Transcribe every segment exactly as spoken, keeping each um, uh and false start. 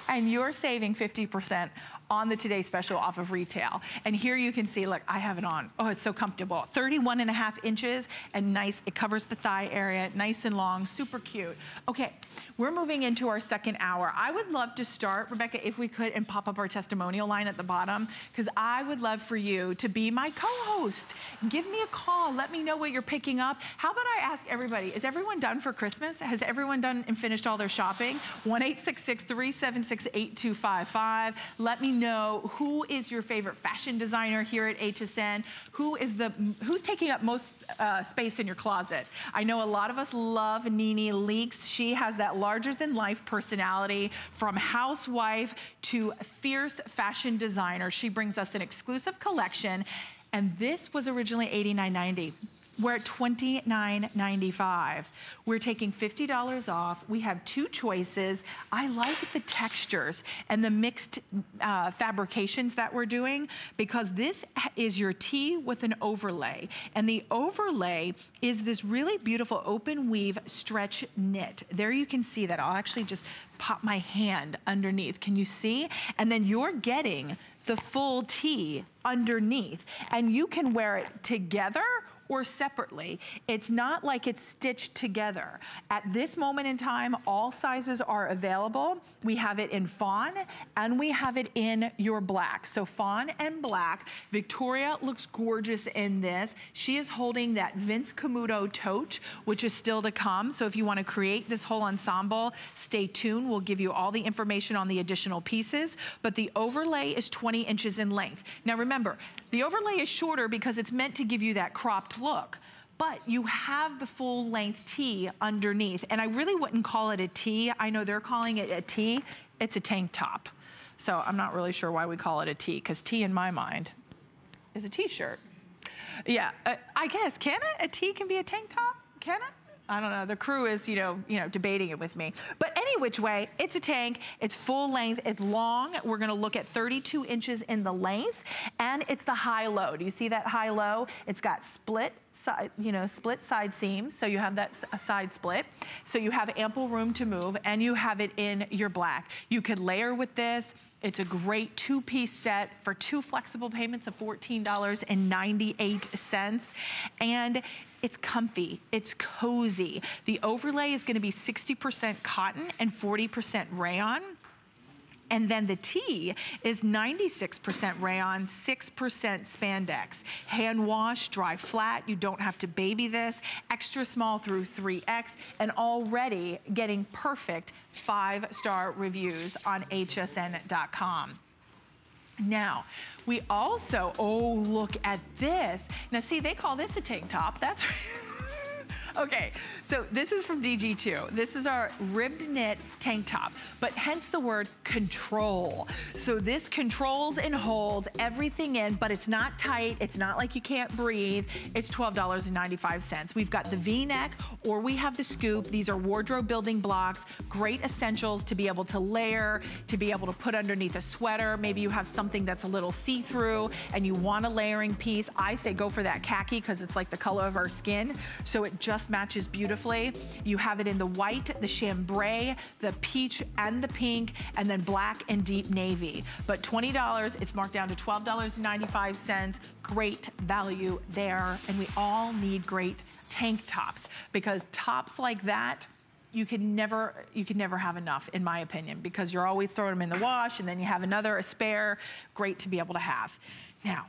And you're saving fifty percent on the Today Special off of retail. And here you can see, look, I have it on. Oh, it's so comfortable. thirty-one and a half inches and nice. It covers the thigh area, nice and long, super cute. Okay, we're moving into our second hour. I would love to start, Rebecca, if we could, and pop up our testimonial line at the bottom, because I would love for you to be my co-host. Give me a call. Let me know what you're picking up. How about I ask everybody, is everyone done for Christmas? Has everyone done and finished all their shopping? one eight six six, three seven six, eight two five five. Let me know who is your favorite fashion designer here at H S N. Who is the, who's taking up most uh, space in your closet? I know a lot of us love Nene Leakes. She has that larger than life personality, from housewife to fierce fashion designer. She brings us an exclusive collection, and this was originally eighty-nine ninety. We're at twenty-nine ninety-five. We're taking fifty dollars off. We have two choices. I like the textures and the mixed uh, fabrications that we're doing, because this is your tee with an overlay. And the overlay is this really beautiful open weave stretch knit. There you can see that. I'll actually just pop my hand underneath. Can you see? And then you're getting the full tee underneath. And you can wear it together or separately. It's not like it's stitched together. At this moment in time, all sizes are available. We have it in fawn and we have it in your black. So fawn and black. Victoria looks gorgeous in this. She is holding that Vince Camuto tote, which is still to come. So if you want to create this whole ensemble, stay tuned. We'll give you all the information on the additional pieces. But the overlay is twenty inches in length. Now remember, the overlay is shorter because it's meant to give you that cropped look, but you have the full length tee underneath. And I really wouldn't call it a tee. I know they're calling it a tee. It's a tank top. So I'm not really sure why we call it a tee, because tee in my mind is a t-shirt. Yeah, uh, I guess, can it? A tee can be a tank top? Can it? I don't know, the crew is, you know, you know, debating it with me. But any which way, it's a tank, it's full length, it's long. We're gonna look at thirty-two inches in the length, and it's the high-low. Do you see that high-low? It's got split side, you know, split side seams, so you have that side split. So you have ample room to move, and you have it in your black. You could layer with this. It's a great two-piece set for two flexible payments of fourteen ninety-eight. And it's comfy, it's cozy. The overlay is gonna be sixty percent cotton and forty percent rayon. And then the tee is ninety-six percent rayon, six percent spandex. Hand wash, dry flat, you don't have to baby this. Extra small through three X, and already getting perfect five-star reviews on H S N dot com. Now, we also, oh, look at this. Now see, they call this a tank top. That's right. Okay, so this is from D G two. This is our ribbed knit tank top, but hence the word control. So this controls and holds everything in, but it's not tight. It's not like you can't breathe. It's twelve ninety-five. We've got the V-neck, or we have the scoop. These are wardrobe building blocks, great essentials to be able to layer, to be able to put underneath a sweater. Maybe you have something that's a little see-through and you want a layering piece. I say go for that khaki because it's like the color of our skin. So it just matches beautifully. You have it in the white, the chambray, the peach, and the pink, and then black and deep navy. But twenty dollars, it's marked down to twelve ninety-five. Great value there. And we all need great tank tops, because tops like that, you can never, you can never have enough, in my opinion, because you're always throwing them in the wash, and then you have another, a spare. Great to be able to have. Now,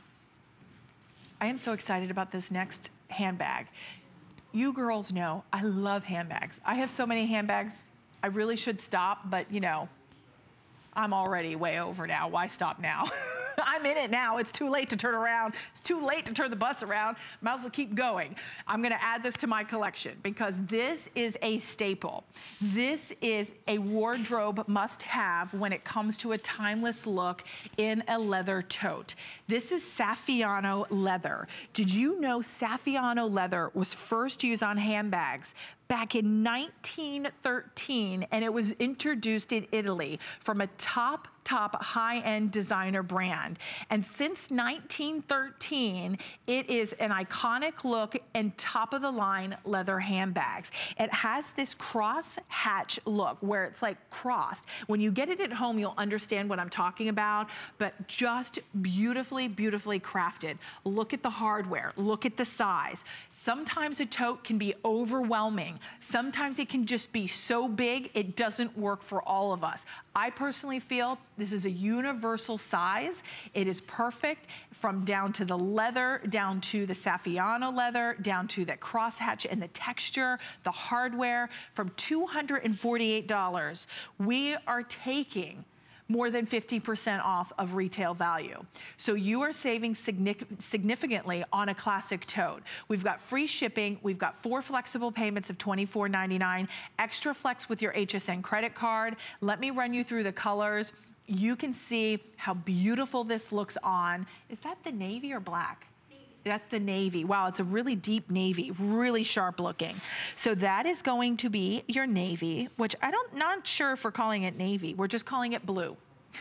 I am so excited about this next handbag. You girls know I love handbags. I have so many handbags, I really should stop, but you know, I'm already way over now. Why stop now? I'm in it now. It's too late to turn around. It's too late to turn the bus around. Might as well keep going. I'm gonna add this to my collection because this is a staple. This is a wardrobe must-have when it comes to a timeless look in a leather tote. This is Saffiano leather. Did you know Saffiano leather was first used on handbags back in nineteen thirteen, and it was introduced in Italy from a top top high-end designer brand. And since nineteen thirteen, it is an iconic look and top-of-the-line leather handbags. It has this cross-hatch look where it's like crossed. When you get it at home, you'll understand what I'm talking about, but just beautifully, beautifully crafted. Look at the hardware. Look at the size. Sometimes a tote can be overwhelming. Sometimes it can just be so big, it doesn't work for all of us. I personally feel this is a universal size. It is perfect from down to the leather, down to the Saffiano leather, down to the crosshatch and the texture, the hardware. From two hundred forty-eight dollars, we are taking more than fifty percent off of retail value. So you are saving significantly on a classic tote. We've got free shipping, we've got four flexible payments of twenty-four ninety-nine, extra flex with your H S N credit card. Let me run you through the colors. You can see how beautiful this looks on. Is that the navy or black? That's the navy. Wow, it's a really deep navy, really sharp looking. So that is going to be your navy, which I don't, not sure if we're calling it navy. We're just calling it blue.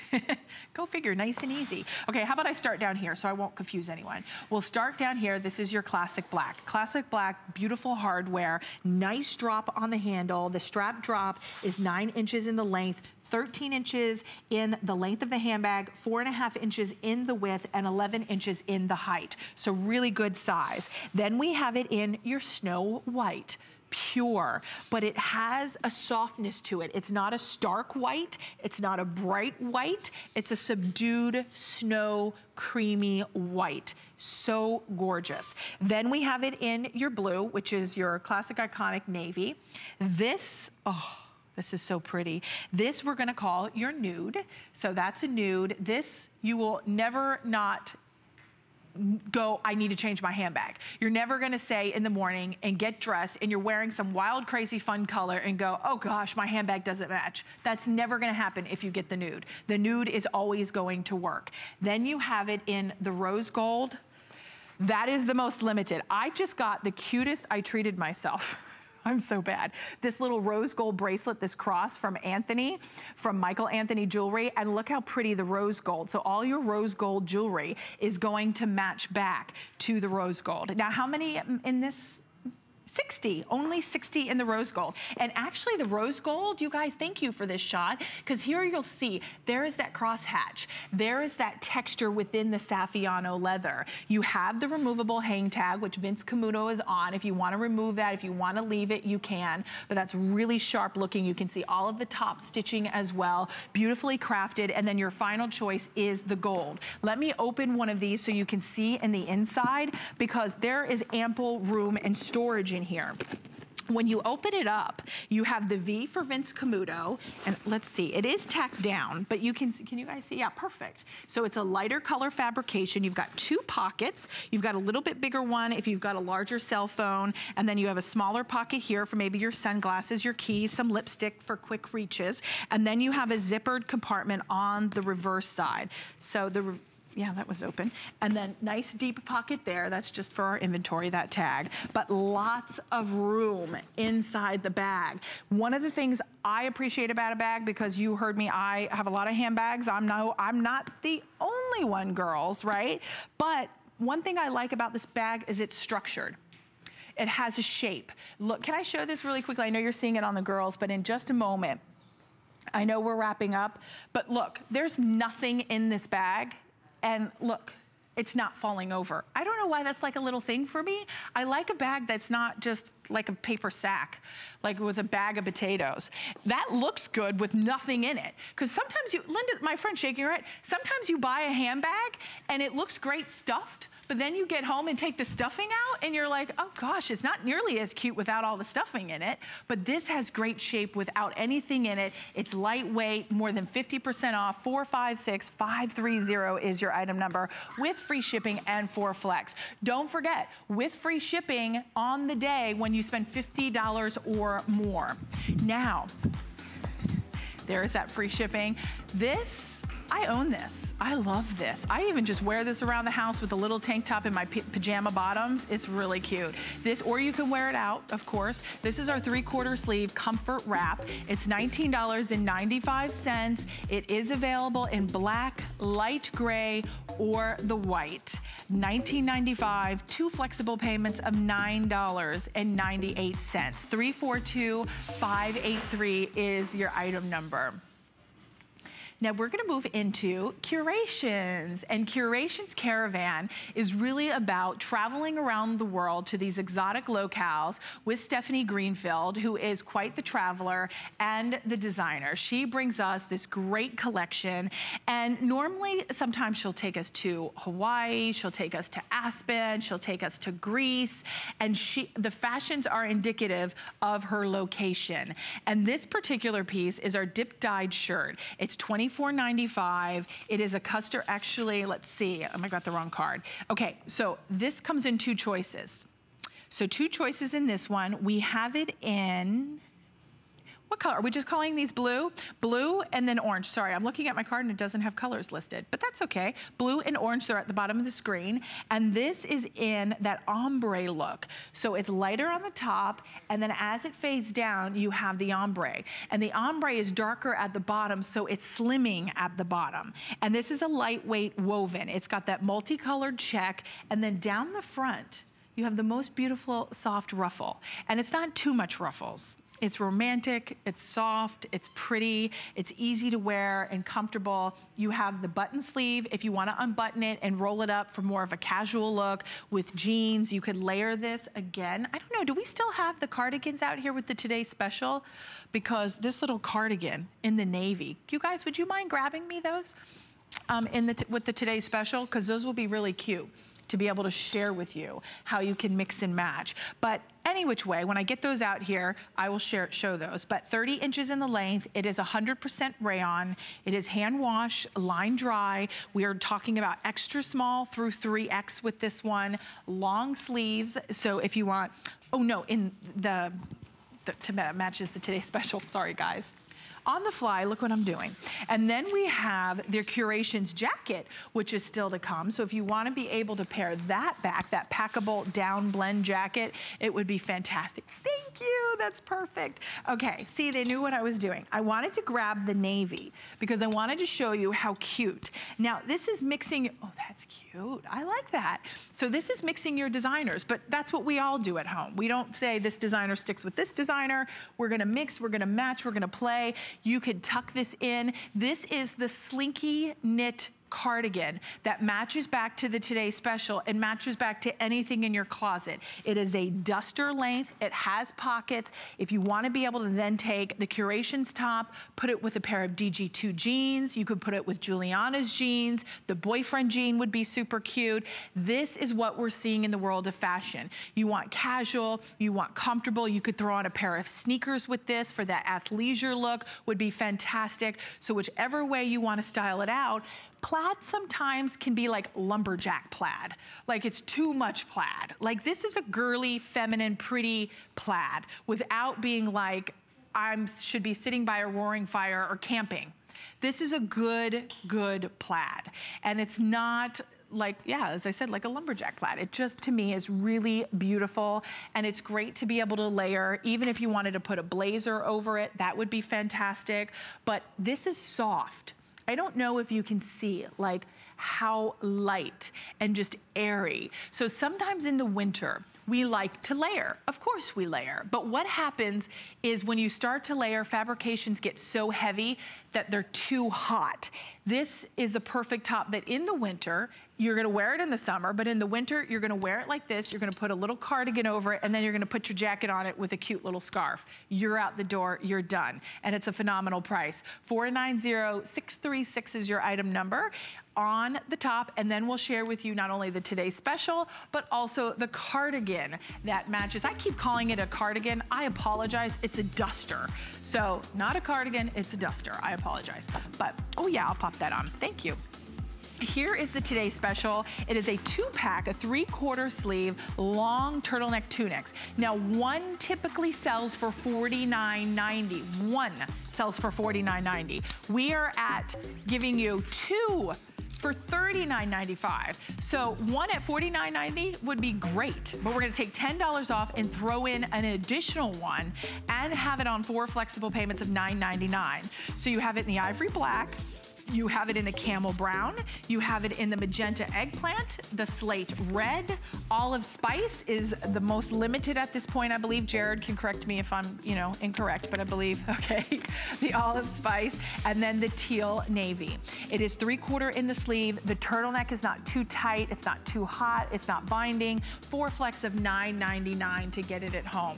Go figure, nice and easy. Okay, how about I start down here so I won't confuse anyone. We'll start down here. This is your classic black. Classic black, beautiful hardware, nice drop on the handle. The strap drop is nine inches in the length, thirteen inches in the length of the handbag, four and a half inches in the width, and eleven inches in the height. So really good size. Then we have it in your snow white. Pure, but it has a softness to it. It's not a stark white. It's not a bright white. It's a subdued snow creamy white. So gorgeous. Then we have it in your blue, which is your classic iconic navy. This, oh, this is so pretty. This we're gonna call your nude. So that's a nude. This you will never not go, I need to change my handbag. You're never gonna say in the morning and get dressed and you're wearing some wild, crazy, fun color and go, oh gosh, my handbag doesn't match. That's never gonna happen if you get the nude. The nude is always going to work. Then you have it in the rose gold. That is the most limited. I just got the cutest, I treated myself. I'm so bad. This little rose gold bracelet, this cross from Anthony, from Michael Anthony Jewelry, and look how pretty the rose gold. So all your rose gold jewelry is going to match back to the rose gold. Now, how many in this? sixty, only sixty in the rose gold. And actually the rose gold, you guys, thank you for this shot, because here you'll see, there is that crosshatch. There is that texture within the Saffiano leather. You have the removable hang tag, which Vince Camuto is on. If you wanna remove that, if you wanna leave it, you can, but that's really sharp looking. You can see all of the top stitching as well, beautifully crafted, and then your final choice is the gold. Let me open one of these so you can see in the inside, because there is ample room and storage in here. When you open it up, you have the V for Vince Camuto, and let's see, it is tacked down, but you can, can you guys see? Yeah, perfect. So it's a lighter color fabrication. You've got two pockets. You've got a little bit bigger one if you've got a larger cell phone, and then you have a smaller pocket here for maybe your sunglasses, your keys, some lipstick for quick reaches, and then you have a zippered compartment on the reverse side. So the yeah, that was open. And then nice deep pocket there. That's just for our inventory, that tag. But lots of room inside the bag. One of the things I appreciate about a bag, because you heard me, I have a lot of handbags. I'm no, I'm not the only one, girls, right? But one thing I like about this bag is it's structured. It has a shape. Look, can I show this really quickly? I know you're seeing it on the girls, but in just a moment, I know we're wrapping up, but look, there's nothing in this bag. And look, it's not falling over. I don't know why that's like a little thing for me. I like a bag that's not just like a paper sack, like with a bag of potatoes. That looks good with nothing in it. Because sometimes you, Linda, my friend shaking her head, sometimes you buy a handbag and it looks great stuffed, but then you get home and take the stuffing out and you're like, oh gosh, it's not nearly as cute without all the stuffing in it. But this has great shape without anything in it. It's lightweight, more than fifty percent off. four five six five three zero is your item number, with free shipping and four flex. Don't forget, with free shipping on the day when you spend fifty dollars or more. Now, there is that free shipping. This I own this. I love this. I even just wear this around the house with a little tank top and my pajama bottoms. It's really cute. This, or you can wear it out, of course. This is our three-quarter sleeve comfort wrap. It's nineteen ninety-five. It is available in black, light gray, or the white. nineteen ninety-five, two flexible payments of nine ninety-eight. three four two, five eight three is your item number. Now we're gonna move into Curations, and Curations Caravan is really about traveling around the world to these exotic locales with Stephanie Greenfield, who is quite the traveler and the designer. She brings us this great collection, and normally sometimes she'll take us to Hawaii, she'll take us to Aspen, she'll take us to Greece, and she the fashions are indicative of her location. And this particular piece is our dip dyed shirt. It's twenty-four ninety-five. It is a custom, actually, let's see, oh, I got the wrong card. Okay, so this comes in two choices. So two choices in this one. We have it in, what color? Are we just calling these blue? Blue and then orange. Sorry, I'm looking at my card and it doesn't have colors listed, but that's okay. Blue and orange, they're at the bottom of the screen. And this is in that ombre look. So it's lighter on the top, and then as it fades down, you have the ombre. And the ombre is darker at the bottom, so it's slimming at the bottom. And this is a lightweight woven. It's got that multicolored check, and then down the front, you have the most beautiful soft ruffle. And it's not too much ruffles. It's romantic, it's soft, it's pretty, it's easy to wear and comfortable. You have the button sleeve if you want to unbutton it and roll it up for more of a casual look with jeans. You could layer this again. I don't know, do we still have the cardigans out here with the Today Special? Because this little cardigan in the navy, you guys, would you mind grabbing me those um, in the t with the Today Special? Because those will be really cute to be able to share with you how you can mix and match. But any which way, when I get those out here, I will share, show those. But thirty inches in the length, it is one hundred percent rayon, it is hand wash, line dry. We are talking about extra small through three X with this one, long sleeves. So if you want, oh no, in the, the to matches the Today Special, sorry guys. On the fly, look what I'm doing. And then we have their Curations jacket, which is still to come. So if you wanna be able to pair that back, that packable down blend jacket, it would be fantastic. Thank you, that's perfect. Okay, see, they knew what I was doing. I wanted to grab the navy because I wanted to show you how cute. Now, this is mixing, oh, that's cute, I like that. So this is mixing your designers, but that's what we all do at home. We don't say this designer sticks with this designer. We're gonna mix, we're gonna match, we're gonna play. You could tuck this in. This is the slinky knit cardigan that matches back to the Today Special and matches back to anything in your closet. It is a duster length. It has pockets. If you want to be able to then take the Curations top, put it with a pair of D G two jeans. You could put it with Juliana's jeans. The boyfriend jean would be super cute. This is what we're seeing in the world of fashion. You want casual, you want comfortable. You could throw on a pair of sneakers with this for that athleisure look, would be fantastic. So whichever way you want to style it out, plaid sometimes can be like lumberjack plaid. Like it's too much plaid. Like this is a girly, feminine, pretty plaid without being like, I should be sitting by a roaring fire or camping. This is a good, good plaid. And it's not like, yeah, as I said, like a lumberjack plaid. It just, to me, is really beautiful. And it's great to be able to layer. Even if you wanted to put a blazer over it, that would be fantastic. But this is soft. I don't know if you can see like how light and just airy. So sometimes in the winter, we like to layer. Of course we layer. But what happens is when you start to layer, fabrications get so heavy that they're too hot. This is a perfect top that in the winter, you're gonna wear it in the summer, but in the winter, you're gonna wear it like this. You're gonna put a little cardigan over it, and then you're gonna put your jacket on it with a cute little scarf. You're out the door, you're done. And it's a phenomenal price. four nine zero, six three six is your item number on the top, and then we'll share with you not only the Today Special, but also the cardigan that matches. I keep calling it a cardigan. I apologize, it's a duster. So not a cardigan, it's a duster. I apologize. But, oh yeah, I'll pop that on. Thank you. here is the Today Special. It is a two-pack, a three-quarter sleeve, long turtleneck tunics. Now, one typically sells for forty-nine ninety. One sells for forty-nine ninety. We are at giving you two for thirty-nine ninety-five. So one at forty-nine ninety would be great, but we're gonna take ten dollars off and throw in an additional one and have it on four flexible payments of nine ninety-nine. So you have it in the ivory black, you have it in the camel brown, you have it in the magenta eggplant, the slate red, olive spice is the most limited at this point, I believe. Jared can correct me if I'm, you know, incorrect, but I believe, okay, the olive spice, and then the teal navy. It is three quarter in the sleeve. The turtleneck is not too tight, it's not too hot, it's not binding. Four flex of nine ninety-nine to get it at home.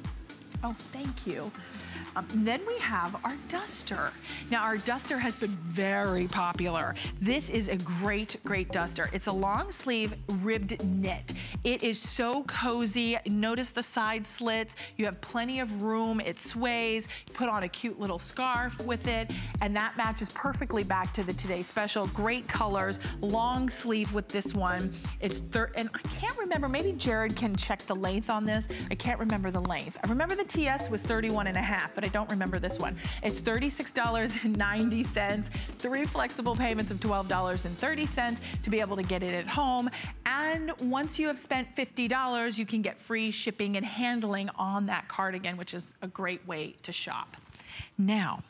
Oh, thank you. Um, then we have our duster. Now, our duster has been very popular. This is a great, great duster. It's a long sleeve ribbed knit. It is so cozy. Notice the side slits. You have plenty of room. It sways. You put on a cute little scarf with it, and that matches perfectly back to the Today Special. Great colors, long sleeve with this one. It's thir and I can't remember, maybe Jared can check the length on this. I can't remember the length. I remember the T S was thirty-one and a half, but I don't remember this one. It's thirty-six ninety, three flexible payments of twelve thirty to be able to get it at home. And once you have spent fifty dollars, you can get free shipping and handling on that cardigan, which is a great way to shop. Now,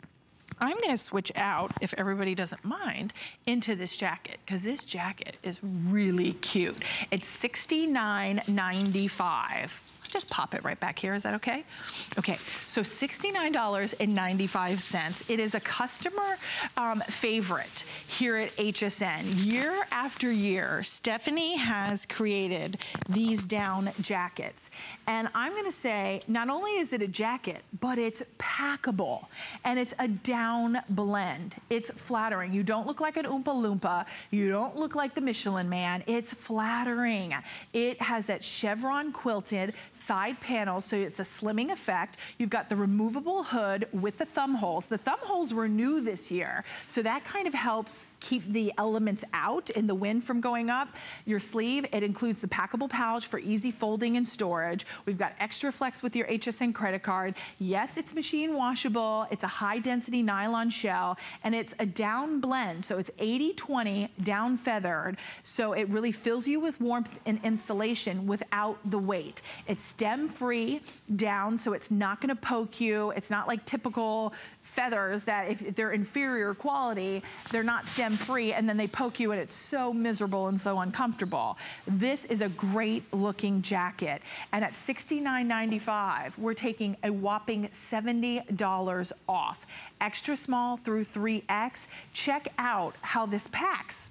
I'm gonna switch out, if everybody doesn't mind, into this jacket, because this jacket is really cute. It's sixty-nine ninety-five. Just pop it right back here, is that okay? Okay, so sixty-nine ninety-five. It is a customer um, favorite here at H S N. Year after year, Stephanie has created these down jackets. And I'm gonna say, not only is it a jacket, but it's packable. And it's a down blend. It's flattering. You don't look like an Oompa Loompa. You don't look like the Michelin Man. It's flattering. It has that chevron quilted side panels, so it's a slimming effect. You've got the removable hood with the thumb holes. The thumb holes were new this year, so that kind of helps keep the elements out and the wind from going up. Your sleeve, it includes the packable pouch for easy folding and storage. We've got extra flex with your H S N credit card. Yes, it's machine washable. It's a high density nylon shell, and it's a down blend, so it's eighty twenty down feathered, so it really fills you with warmth and insulation without the weight. It's stem-free down, so it's not gonna poke you. It's not like typical feathers that if they're inferior quality, they're not stem-free, and then they poke you and it's so miserable and so uncomfortable. This is a great looking jacket, and at sixty-nine ninety-five, we're taking a whopping seventy dollars off. Extra small through three X. Check out how this packs.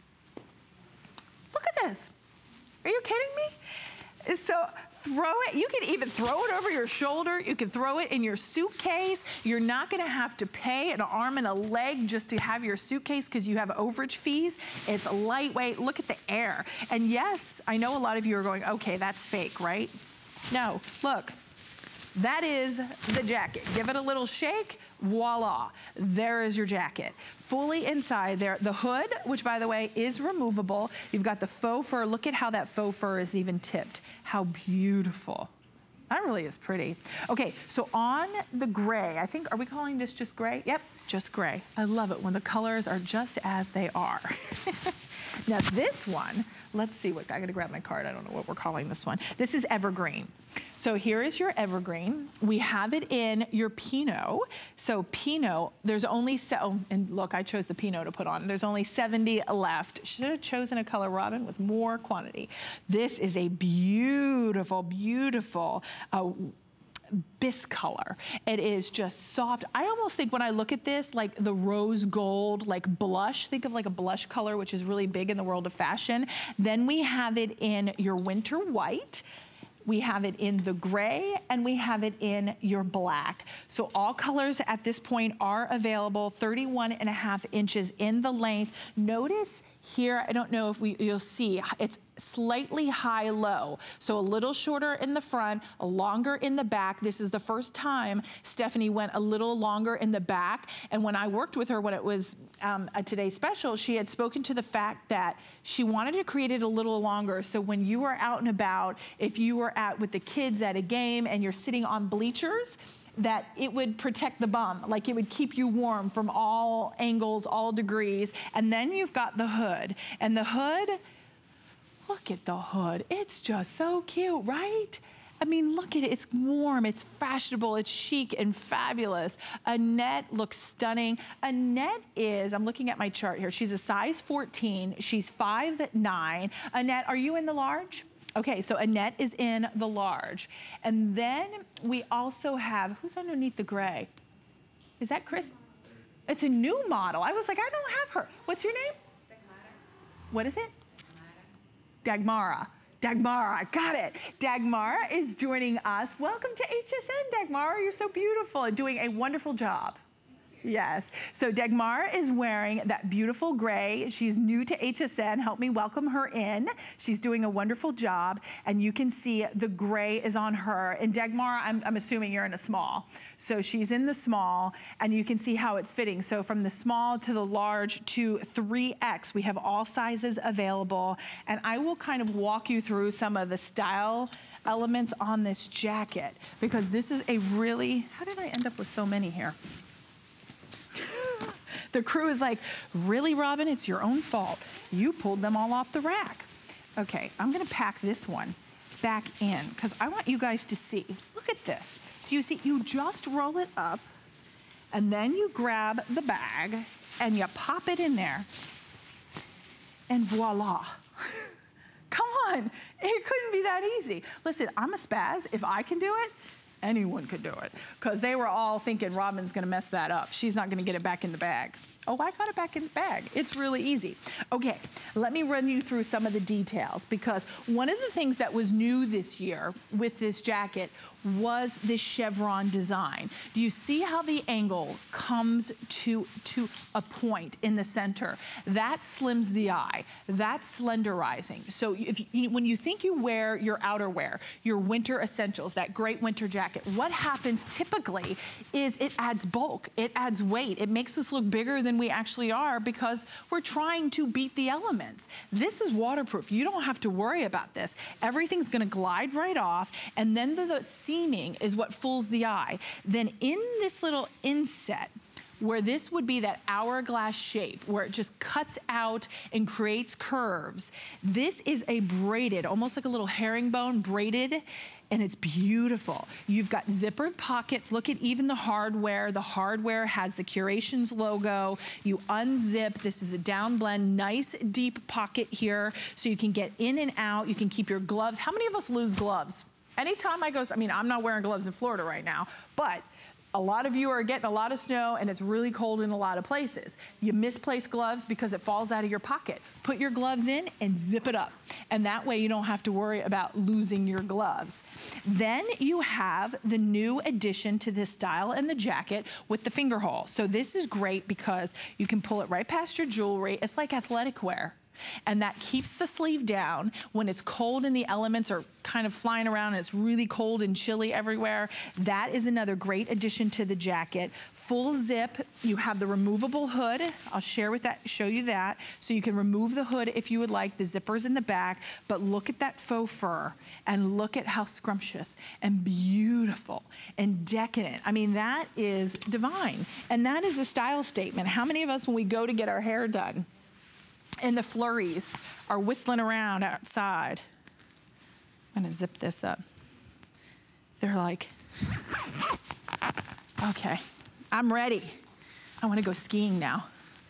Look at this. Are you kidding me? So, throw it, you can even throw it over your shoulder, you can throw it in your suitcase. You're not gonna have to pay an arm and a leg just to have your suitcase because you have overage fees. It's lightweight, look at the air. And yes, I know a lot of you are going, okay, that's fake, right? No, look. That is the jacket. Give it a little shake, voila. There is your jacket. Fully inside there, the hood, which by the way is removable. You've got the faux fur. Look at how that faux fur is even tipped. How beautiful. That really is pretty. Okay, so on the gray, I think, are we calling this just gray? Yep, just gray. I love it when the colors are just as they are. Now this one, let's see what, I gotta grab my card. I don't know what we're calling this one. This is evergreen. So here is your evergreen. We have it in your Pinot. So Pinot, there's only, so, oh, and look, I chose the Pinot to put on. There's only seventy left. Should have chosen a color, Robin, with more quantity. This is a beautiful, beautiful, uh, bisque color. It is just soft. I almost think when I look at this, like the rose gold, like blush, think of like a blush color, which is really big in the world of fashion. Then we have it in your winter white. We have it in the gray, and we have it in your black. So all colors at this point are available, thirty-one and a half inches in the length. Notice Here, I don't know if we, you'll see, it's slightly high-low. So a little shorter in the front, a longer in the back. This is the first time Stephanie went a little longer in the back. And when I worked with her when it was um, a Today Special, she had spoken to the fact that she wanted to create it a little longer. So when you were out and about, if you were at with the kids at a game and you're sitting on bleachers, that it would protect the bum, like it would keep you warm from all angles, all degrees. And then you've got the hood. And the hood, look at the hood. It's just so cute, right? I mean, look at it, it's warm, it's fashionable, it's chic and fabulous. Annette looks stunning. Annette is, I'm looking at my chart here, she's a size fourteen, she's five nine. Annette, are you in the large? Okay, so Annette is in the large. And then we also have, who's underneath the gray? Is that Chris? It's a new model. I was like, I don't have her. What's your name? Dagmara. What is it? Dagmara. Dagmara, got it. Dagmara is joining us. Welcome to H S N, Dagmara. You're so beautiful and doing a wonderful job. Yes, so Dagmara is wearing that beautiful gray. She's new to H S N. Help me welcome her in. She's doing a wonderful job, and you can see the gray is on her. And Dagmara, I'm, I'm assuming you're in a small. So she's in the small, and you can see how it's fitting. So from the small to the large to three X, we have all sizes available. And I will kind of walk you through some of the style elements on this jacket, because this is a really, how did I end up with so many here? The crew is like, really, Robin? It's your own fault. You pulled them all off the rack. Okay, I'm gonna pack this one back in because I want you guys to see. Look at this. Do you see? You just roll it up and then you grab the bag and you pop it in there and voila. Come on, it couldn't be that easy. Listen, I'm a spaz. If I can do it, anyone could do it, because they were all thinking Robin's gonna mess that up. She's not gonna get it back in the bag. Oh, I got it back in the bag. It's really easy. Okay, let me run you through some of the details, because one of the things that was new this year with this jacket was this chevron design. Do you see how the angle comes to, to a point in the center? That slims the eye. That's slenderizing. So if you, when you think you wear your outerwear, your winter essentials, that great winter jacket, what happens typically is it adds bulk, it adds weight, it makes us look bigger than we actually are because we're trying to beat the elements. This is waterproof. You don't have to worry about this. Everything's gonna glide right off, and then the, the seaming is what fools the eye. Then in this little inset, where this would be that hourglass shape, where it just cuts out and creates curves, this is a braided, almost like a little herringbone braided, and it's beautiful. You've got zippered pockets. Look at even the hardware. The hardware has the Curations logo. You unzip. This is a down blend, nice deep pocket here, so you can get in and out. You can keep your gloves. How many of us lose gloves? Anytime I go, I mean, I'm not wearing gloves in Florida right now, but a lot of you are getting a lot of snow and it's really cold in a lot of places. You misplace gloves because it falls out of your pocket. Put your gloves in and zip it up. And that way you don't have to worry about losing your gloves. Then you have the new addition to this style and the jacket with the finger hole. So this is great because you can pull it right past your jewelry. It's like athletic wear. And that keeps the sleeve down when it's cold and the elements are kind of flying around and it's really cold and chilly everywhere. That is another great addition to the jacket. Full zip, you have the removable hood. I'll share with that, show you that. So you can remove the hood if you would like, the zippers in the back, but look at that faux fur and look at how scrumptious and beautiful and decadent. I mean, that is divine. And that is a style statement. How many of us, when we go to get our hair done, and the flurries are whistling around outside, I'm gonna zip this up. They're like, okay, I'm ready. I wanna go skiing now.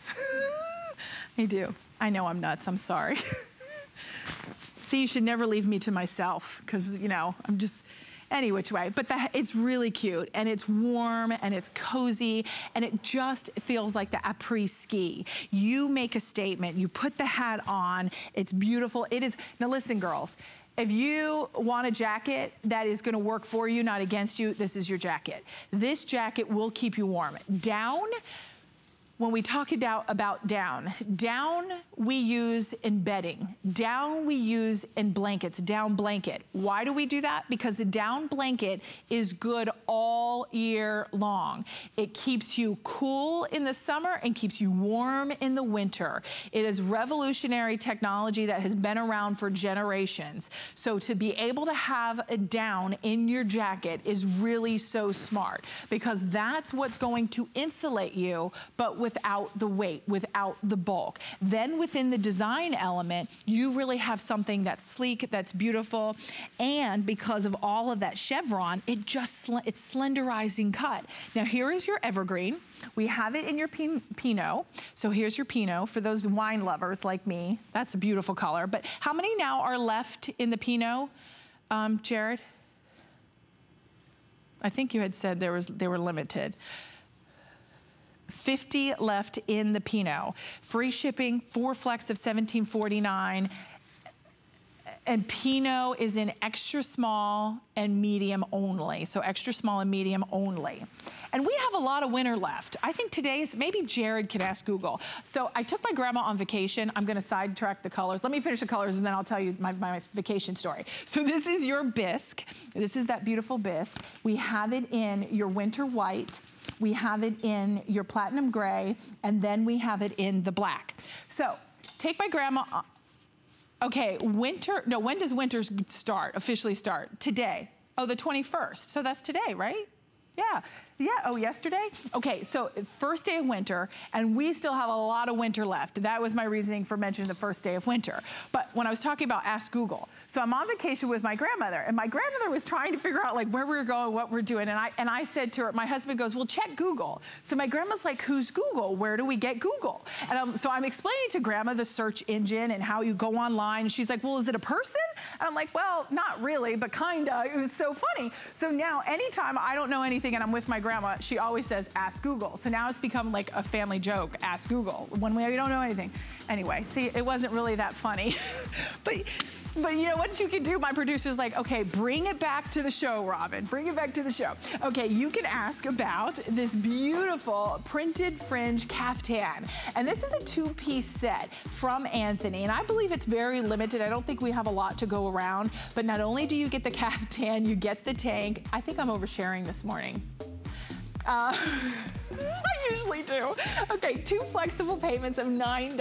I do. I know I'm nuts, I'm sorry. See, you should never leave me to myself, because, you know, I'm just, any which way, but the, it's really cute and it's warm and it's cozy and it just feels like the après-ski. You make a statement, you put the hat on, it's beautiful. It is, now listen girls, if you want a jacket that is gonna work for you, not against you, this is your jacket. This jacket will keep you warm. Down, when we talk about down, down we use in bedding, down we use in blankets, down blanket. Why do we do that? Because a down blanket is good all year long. It keeps you cool in the summer and keeps you warm in the winter. It is revolutionary technology that has been around for generations. So to be able to have a down in your jacket is really so smart, because that's what's going to insulate you, but without the weight, without the bulk. Then within the design element, you really have something that's sleek, that's beautiful, and because of all of that chevron, it just, it's slenderizing cut. Now here is your evergreen. We have it in your Pinot. So here's your Pinot for those wine lovers like me. That's a beautiful color. But how many now are left in the Pinot, um, Jared? I think you had said there was they were limited. fifty left in the Pinot. Free shipping, four flex of seventeen forty-nine. And Pinot is in extra small and medium only. So extra small and medium only. And we have a lot of winter left. I think today's, maybe Jared can ask Google. So I took my grandma on vacation. I'm gonna sidetrack the colors. Let me finish the colors and then I'll tell you my, my vacation story. So this is your bisque. This is that beautiful bisque. We have it in your winter white. We have it in your platinum gray, and then we have it in the black. So take my grandma. Okay, winter, no, when does winter start, officially start? Today. Oh, the twenty-first. So that's today, right? Yeah. Yeah, oh, yesterday? Okay, so first day of winter, and we still have a lot of winter left. That was my reasoning for mentioning the first day of winter. But when I was talking about Ask Google, so I'm on vacation with my grandmother, and my grandmother was trying to figure out like where we were going, what we're doing, and I and I said to her, my husband goes, well, check Google. So my grandma's like, who's Google? Where do we get Google? And um, so I'm explaining to grandma the search engine and how you go online, and she's like, well, is it a person? And I'm like, well, not really, but kinda. It was so funny. So now anytime I don't know anything and I'm with my grandma, she always says, ask Google. So now it's become like a family joke, ask Google, when we don't know anything. Anyway, see, it wasn't really that funny. but, but you know what you can do? My producer's like, okay, bring it back to the show, Robin. Bring it back to the show. Okay, you can ask about this beautiful printed fringe caftan. And this is a two-piece set from Anthony. And I believe it's very limited. I don't think we have a lot to go around. But not only do you get the caftan, you get the tank. I think I'm oversharing this morning. Uh, I usually do. Okay, two flexible payments of nine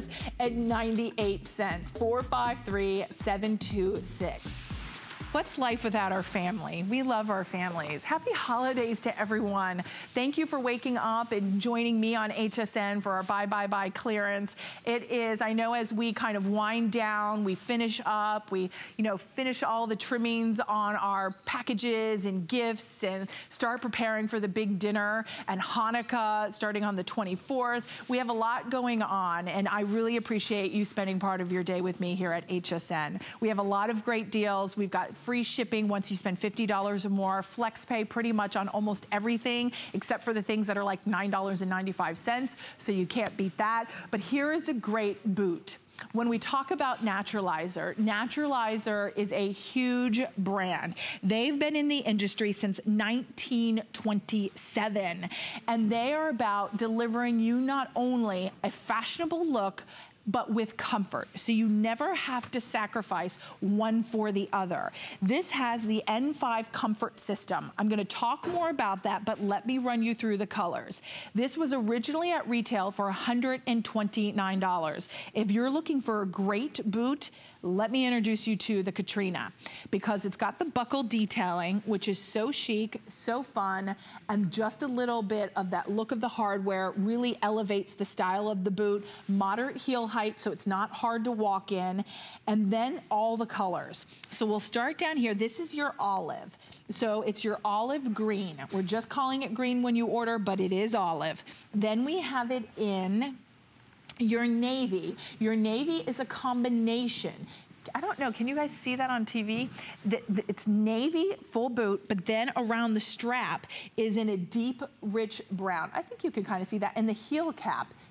ninety-eight, four five three, seven two six. What's life without our family? We love our families. Happy holidays to everyone. Thank you for waking up and joining me on H S N for our buy, buy, buy clearance. It is, I know as we kind of wind down, we finish up, we, you know, finish all the trimmings on our packages and gifts and start preparing for the big dinner and Hanukkah starting on the twenty-fourth. We have a lot going on, and I really appreciate you spending part of your day with me here at H S N. We have a lot of great deals. We've got free shipping once you spend fifty dollars or more, flex pay pretty much on almost everything except for the things that are like nine ninety-five, so you can't beat that. But here is a great boot. When we talk about Naturalizer, Naturalizer is a huge brand. They've been in the industry since nineteen twenty-seven, and they are about delivering you not only a fashionable look, but with comfort. So you never have to sacrifice one for the other. This has the N five comfort system. I'm gonna talk more about that, but let me run you through the colors. This was originally at retail for one hundred twenty-nine dollars. If you're looking for a great boot, let me introduce you to the Katrina, because it's got the buckle detailing, which is so chic, so fun, and just a little bit of that look of the hardware really elevates the style of the boot. Moderate heel height, so it's not hard to walk in, and then all the colors. So we'll start down here. This is your olive. So it's your olive green. We're just calling it green when you order, but it is olive. Then we have it in your navy. Your navy is a combination. I don't know, can you guys see that on T V? The, the, it's navy, full boot, but then around the strap is in a deep, rich brown. I think you can kind of see that. And the heel cap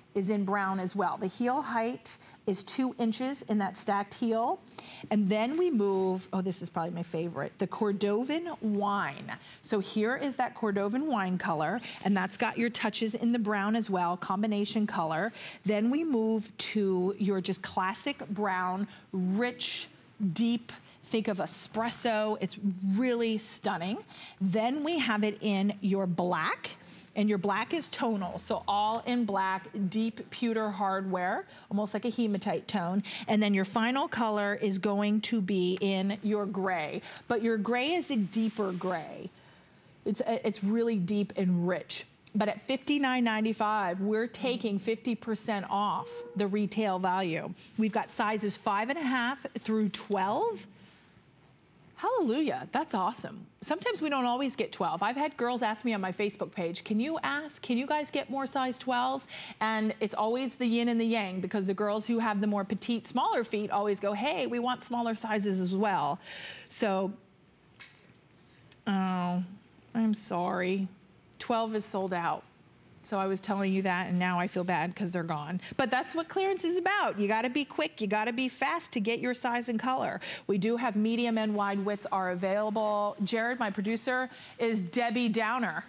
is in brown as well. The heel height is two inches in that stacked heel. And then we move, oh, this is probably my favorite, the Cordovan wine. So here is that Cordovan wine color, and that's got your touches in the brown as well, combination color. Then we move to your just classic brown, rich, deep, think of espresso. It's really stunning. Then we have it in your black. And your black is tonal, so all in black, deep pewter hardware, almost like a hematite tone. And then your final color is going to be in your gray. But your gray is a deeper gray. It's, it's really deep and rich. But at fifty-nine ninety-five, we're taking fifty percent off the retail value. We've got sizes five and a half through twelve. Hallelujah, that's awesome. Sometimes we don't always get twelve. I've had girls ask me on my Facebook page, can you ask, can you guys get more size twelves? And it's always the yin and the yang, because the girls who have the more petite, smaller feet always go, hey, we want smaller sizes as well. So, oh, I'm sorry. twelve is sold out. So I was telling you that, and now I feel bad because they're gone. But that's what clearance is about. You gotta be quick, you gotta be fast to get your size and color. We do have medium and wide widths are available. Jared, my producer, is Debbie Downer.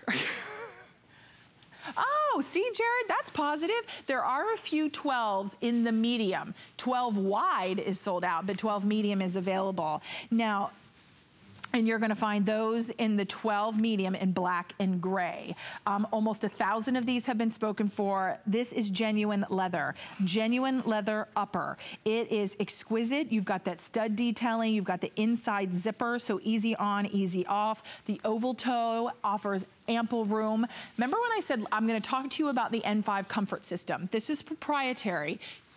Oh, see, Jared, that's positive. There are a few twelves in the medium. twelve wide is sold out, but twelve medium is available. Now, and you're gonna find those in the twelve medium in black and gray. Um, almost a thousand of these have been spoken for. This is genuine leather, genuine leather upper. It is exquisite. You've got that stud detailing. You've got the inside zipper, so easy on, easy off. The oval toe offers ample room. Remember when I said I'm gonna talk to you about the N five comfort system? This is proprietary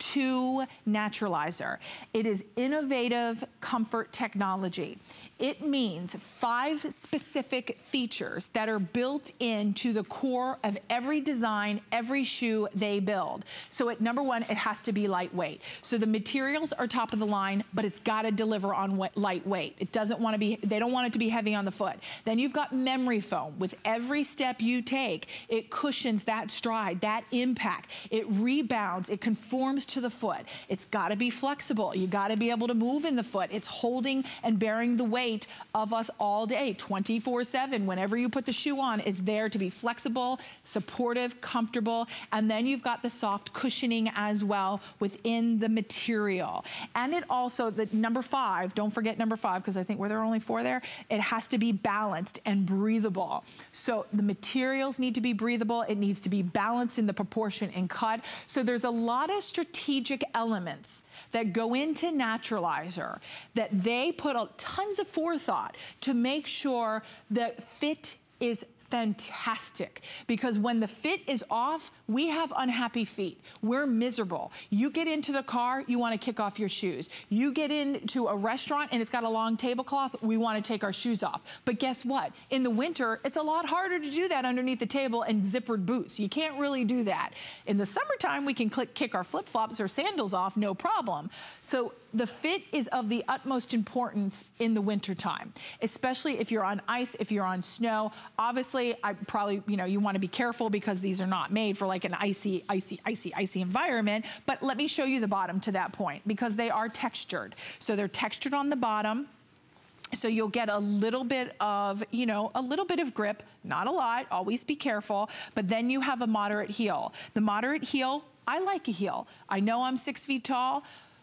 to Naturalizer. It is innovative comfort technology. It means five specific features that are built into the core of every design, every shoe they build. So at number one, it has to be lightweight. So the materials are top of the line, but it's gotta deliver on lightweight. It doesn't wanna be, they don't want it to be heavy on the foot. Then you've got memory foam. With every step you take, it cushions that stride, that impact. It rebounds, it conforms to the foot. It's gotta be flexible. You gotta be able to move in the foot. It's holding and bearing the weight of us all day, twenty-four seven. Whenever you put the shoe on, it's there to be flexible, supportive, comfortable, and then you've got the soft cushioning as well within the material. And it also, the number five, don't forget number five, because I think were there only four there, it has to be balanced and breathable. So the materials need to be breathable. It needs to be balanced in the proportion and cut. So there's a lot of strategic elements that go into Naturalizer that they put a, tons of forethought to make sure that fit is fantastic, because when the fit is off, we have unhappy feet. We're miserable. You get into the car, you want to kick off your shoes. You get into a restaurant and it's got a long tablecloth, we want to take our shoes off. But guess what? In the winter, it's a lot harder to do that underneath the table and zippered boots. You can't really do that. In the summertime, we can click, kick our flip-flops or sandals off, no problem. So the fit is of the utmost importance in the wintertime, especially if you're on ice, if you're on snow. Obviously, I probably, you know, you want to be careful because these are not made for like an icy, icy, icy, icy environment. But let me show you the bottom to that point, because they are textured. So they're textured on the bottom. So you'll get a little bit of, you know, a little bit of grip, not a lot, always be careful. But then you have a moderate heel. The moderate heel, I like a heel. I know I'm six feet tall.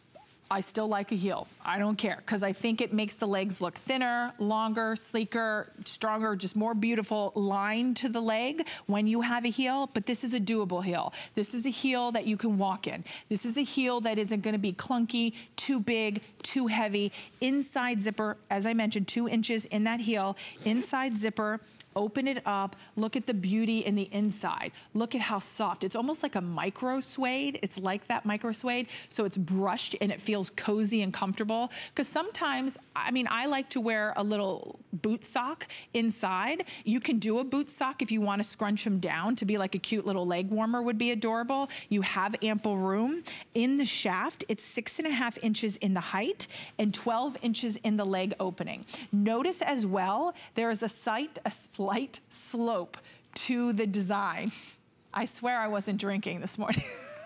I still like a heel. I don't care, because I think it makes the legs look thinner, longer, sleeker, stronger, just more beautiful line to the leg when you have a heel. But this is a doable heel. This is a heel that you can walk in. This is a heel that isn't gonna be clunky, too big, too heavy. Inside zipper, as I mentioned, two inches in that heel. Inside zipper, open it up, look at the beauty in the inside. Look at how soft. It's almost like a micro suede. It's like that micro suede. So it's brushed and it feels cozy and comfortable. Because sometimes, I mean, I like to wear a little boot sock inside. You can do a boot sock if you want to scrunch them down to be like a cute little leg warmer, would be adorable. You have ample room. In the shaft, it's six and a half inches in the height and twelve inches in the leg opening. Notice as well, there is a slight, a slight slope to the design. I swear I wasn't drinking this morning.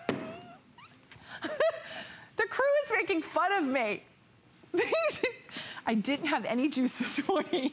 Everyone's making fun of me. I didn't have any juice this morning.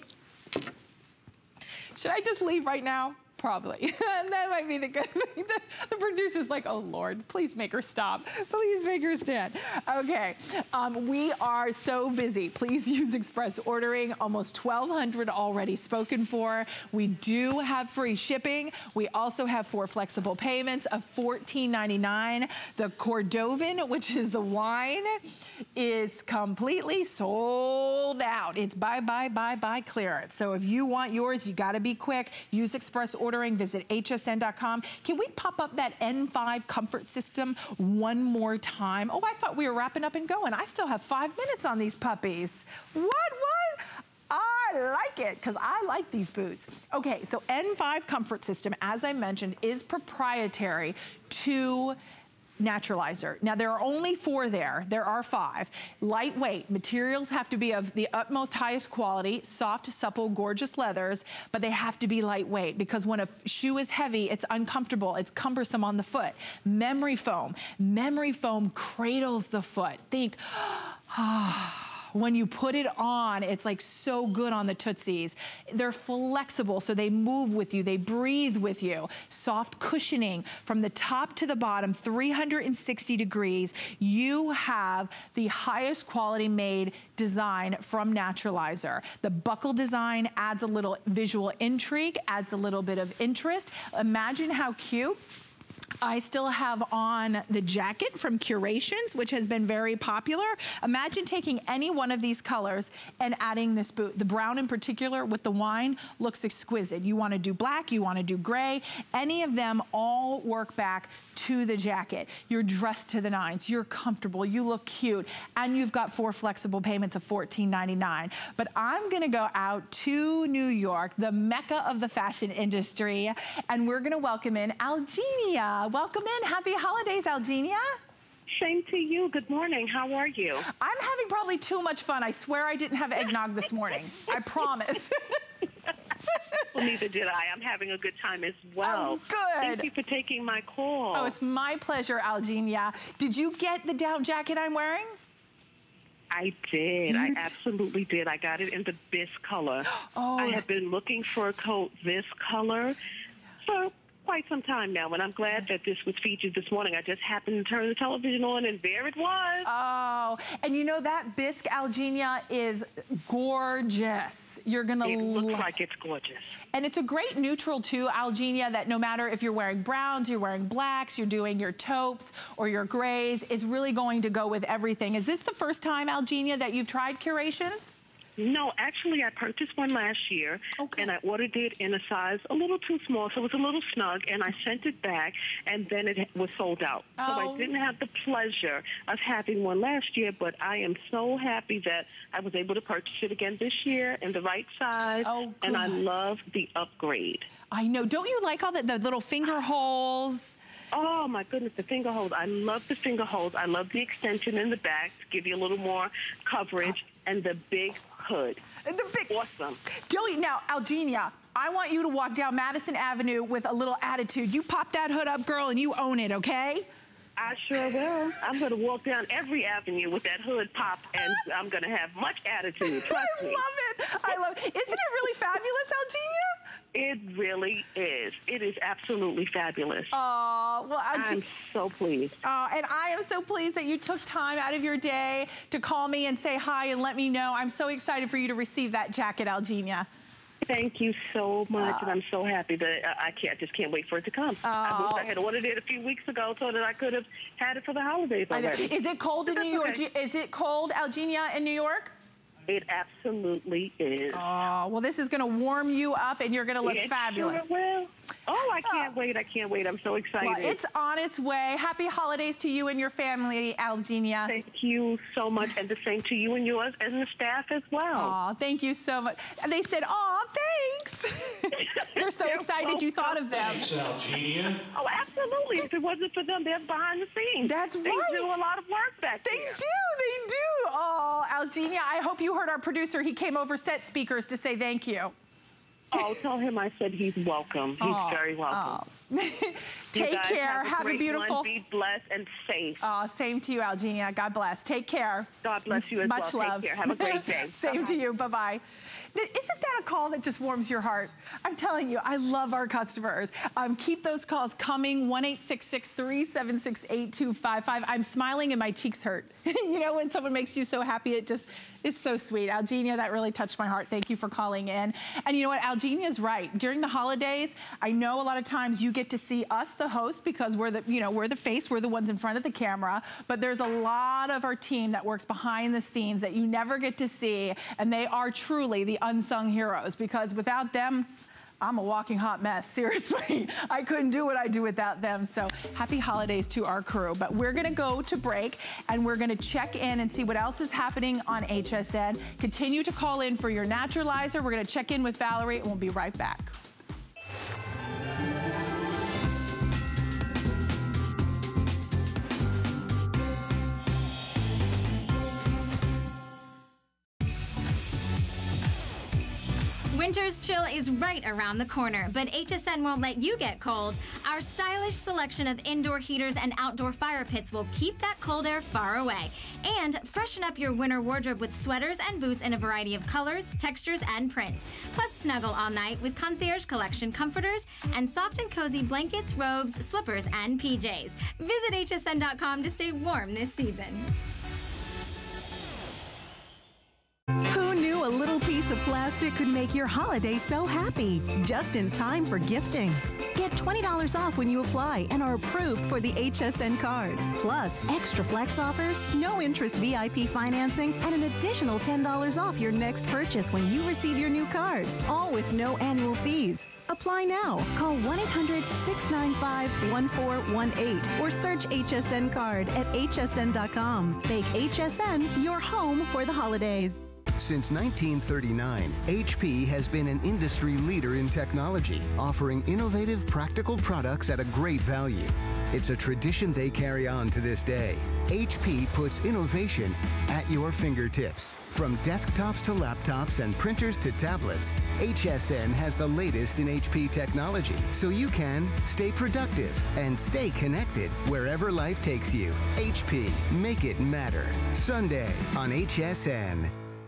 Should I just leave right now? Probably. That might be the good thing. The, the producer's like, oh Lord, please make her stop. Please make her stand. Okay, um, we are so busy. Please use express ordering. Almost twelve hundred already spoken for. We do have free shipping. We also have four flexible payments of fourteen ninety-nine. The Cordovan, which is the wine, is completely sold out. It's buy, buy, buy, buy clearance. So if you want yours, you gotta be quick. Use express ordering. Visit H S N dot com. Can we pop up that N five comfort system one more time? Oh, I thought we were wrapping up and going. I still have five minutes on these puppies. What, what? I like it, because I like these boots. Okay, so N five comfort system, as I mentioned, is proprietary to Naturalizer. Now, there are only four there. There are five. Lightweight. Materials have to be of the utmost highest quality, soft, supple, gorgeous leathers, but they have to be lightweight, because when a shoe is heavy, it's uncomfortable. It's cumbersome on the foot. Memory foam. Memory foam cradles the foot. Think, ah. When you put it on, it's like so good on the tootsies. They're flexible, so they move with you, they breathe with you. Soft cushioning from the top to the bottom, three hundred sixty degrees. You have the highest quality made design from Naturalizer. The buckle design adds a little visual intrigue, adds a little bit of interest. Imagine how cute. I still have on the jacket from Curations, which has been very popular. Imagine taking any one of these colors and adding this boot. The brown in particular with the wine looks exquisite. You wanna do black, you wanna do gray, any of them all work back to the jacket. You're dressed to the nines, you're comfortable, you look cute, and you've got four flexible payments of fourteen ninety-nine. But I'm gonna go out to New York, the mecca of the fashion industry, and we're gonna welcome in Algenia. Welcome in, happy holidays, Algenia. Same to you, good morning, how are you? I'm having probably too much fun. I swear I didn't have eggnog this morning, I promise. Well, neither did I. I'm having a good time as well. Oh, good. Thank you for taking my call. Oh, it's my pleasure, Algenia. Did you get the down jacket I'm wearing? I did. I absolutely did. I got it in the bisque color. Oh, I have been looking for a coat this color for quite some time now, and I'm glad that this was featured this morning. I just happened to turn the television on, and there it was. Oh, and you know that bisque, Algenia, is gorgeous. You're gonna It looks love like it's gorgeous. And it's a great neutral too, Algenia, that no matter if you're wearing browns, you're wearing blacks, you're doing your taupes or your grays, it's really going to go with everything. Is this the first time, Algenia, that you've tried Curations? No, actually, I purchased one last year, okay. and I ordered it in a size a little too small, so it was a little snug, and I sent it back, and then it was sold out. Oh. So I didn't have the pleasure of having one last year, but I am so happy that I was able to purchase it again this year in the right size, oh, and I love the upgrade. I know. Don't you like all the, the little finger holes? Oh, my goodness, the finger holes. I love the finger holes. I love the extension in the back to give you a little more coverage, and the big hood. The big, awesome. Joey, now, Algenia, I want you to walk down Madison Avenue with a little attitude. You pop that hood up, girl, and you own it, okay? I sure will. I'm going to walk down every avenue with that hood pop, and I'm going to have much attitude. Trust I me. love it. I love it. Isn't it really fabulous, Algenia? It really is. It is absolutely fabulous. Oh, well, Alge I'm so pleased. Uh, and I am so pleased that you took time out of your day to call me and say hi and let me know. I'm so excited for you to receive that jacket, Algenia. Thank you so much, uh, and I'm so happy that I can't, I just can't wait for it to come. Uh, I wish I had ordered it a few weeks ago so that I could have had it for the holidays already. Is it cold in New York? Okay. Is it cold, Algenia, in New York? It absolutely is. Oh, well, this is going to warm you up, and you're going to look it fabulous. Sure will. Oh, I can't oh. wait. I can't wait. I'm so excited. Well, it's on its way. Happy holidays to you and your family, Algenia. Thank you so much, and the same to you and yours and the staff as well. Oh, thank you so much. And they said, oh, thanks. They're so They're excited welcome. You thought of them. Thanks, Algenia. Oh, absolutely. If it wasn't for them, they're behind the scenes. That's they right. They do a lot of work back they there. They do. They do. Oh, Algenia, I hope you heard our producer. He came over set speakers to say thank you. Oh, tell him I said he's welcome. He's oh, very welcome. Oh. Take you guys care. Have a, have great a beautiful. One. Be blessed and safe. Uh, same to you, Algenia. God bless. Take care. God bless you as Much well. love. Take care. Have a great day. Same Bye-bye. to you. Bye-bye. Isn't that a call that just warms your heart? I'm telling you, I love our customers. Um, keep those calls coming. one eight six six, three seven six, eight two five five. I'm smiling and my cheeks hurt. You know, when someone makes you so happy, it just is so sweet. Algenia, that really touched my heart. Thank you for calling in. And you know what? Algenia is right. During the holidays, I know a lot of times you get to see us, the host, because we're the, you know, we're the face, we're the ones in front of the camera, but there's a lot of our team that works behind the scenes that you never get to see, and they are truly the unsung heroes, because without them, I'm a walking hot mess, seriously. I couldn't do what I do without them. So happy holidays to our crew. But we're gonna go to break and we're gonna check in and see what else is happening on H S N. Continue to call in for your naturalizer. We're gonna check in with Valerie and we'll be right back. Winter's chill is right around the corner, but H S N won't let you get cold. Our stylish selection of indoor heaters and outdoor fire pits will keep that cold air far away. And freshen up your winter wardrobe with sweaters and boots in a variety of colors, textures, and prints. Plus, snuggle all night with Concierge Collection comforters and soft and cozy blankets, robes, slippers, and P Js. Visit H S N dot com to stay warm this season. Who knew a little piece of plastic could make your holiday so happy? Just in time for gifting. Get twenty dollars off when you apply and are approved for the H S N card. Plus, extra flex offers, no interest V I P financing, and an additional ten dollars off your next purchase when you receive your new card. All with no annual fees. Apply now. Call one eight hundred, six nine five, one four one eight or search H S N card at H S N dot com. Make H S N your home for the holidays. Since nineteen thirty-nine, H P has been an industry leader in technology, offering innovative, practical products at a great value. It's a tradition they carry on to this day. H P puts innovation at your fingertips. From desktops to laptops and printers to tablets, H S N has the latest in H P technology, so you can stay productive and stay connected wherever life takes you. H P, make it matter. Sunday on H S N.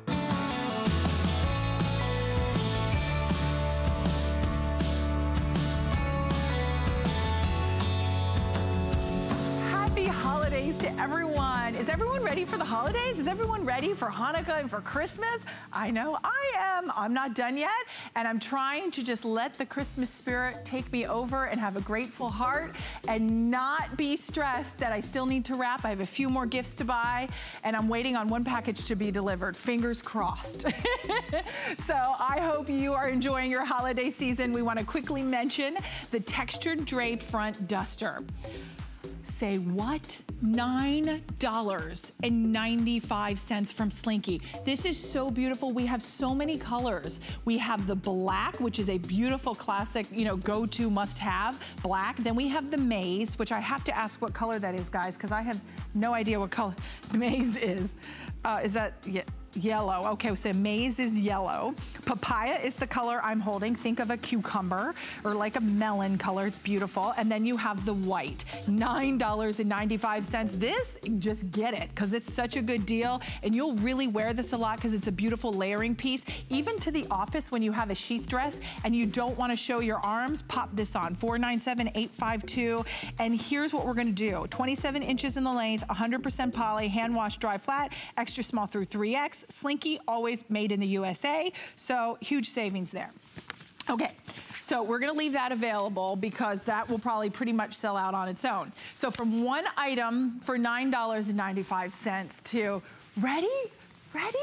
Holidays to everyone. Is everyone ready for the holidays? Is everyone ready for Hanukkah and for Christmas? I know I am. I'm not done yet, and I'm trying to just let the Christmas spirit take me over and have a grateful heart and not be stressed that I still need to wrap. I have a few more gifts to buy, and I'm waiting on one package to be delivered. Fingers crossed. So I hope you are enjoying your holiday season. We want to quickly mention the textured drape front duster. Say what? nine dollars and ninety-five cents from Slinky. This is so beautiful. We have so many colors. We have the black, which is a beautiful classic, you know, go-to must-have black. Then we have the maize, which I have to ask what color that is, guys, because I have no idea what color maize is. Uh, is that, yeah. Yellow. Okay, so maize is yellow. Papaya is the color I'm holding. Think of a cucumber or like a melon color. It's beautiful. And then you have the white, nine dollars and ninety-five cents. This, just get it, because it's such a good deal. And you'll really wear this a lot because it's a beautiful layering piece. Even to the office when you have a sheath dress and you don't want to show your arms, pop this on. four nine seven, eight five two. And here's what we're going to do. twenty-seven inches in the length, one hundred percent poly, hand wash, dry flat, extra small through three X. Slinky, always made in the U S A, so huge savings there. Okay, so we're gonna leave that available because that will probably pretty much sell out on its own. So from one item for nine dollars and ninety-five cents to, ready, ready?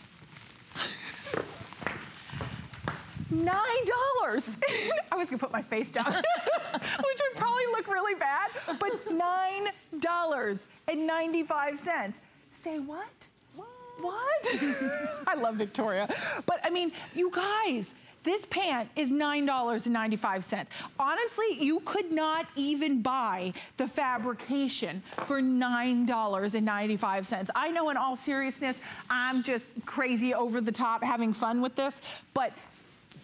nine dollars. I was gonna put my face down, which would probably look really bad, but nine dollars and ninety-five cents. Say what? What? I love Victoria. But I mean, you guys, this pant is nine dollars and ninety-five cents. Honestly, you could not even buy the fabrication for nine dollars and ninety-five cents. I know in all seriousness, I'm just crazy over the top having fun with this, but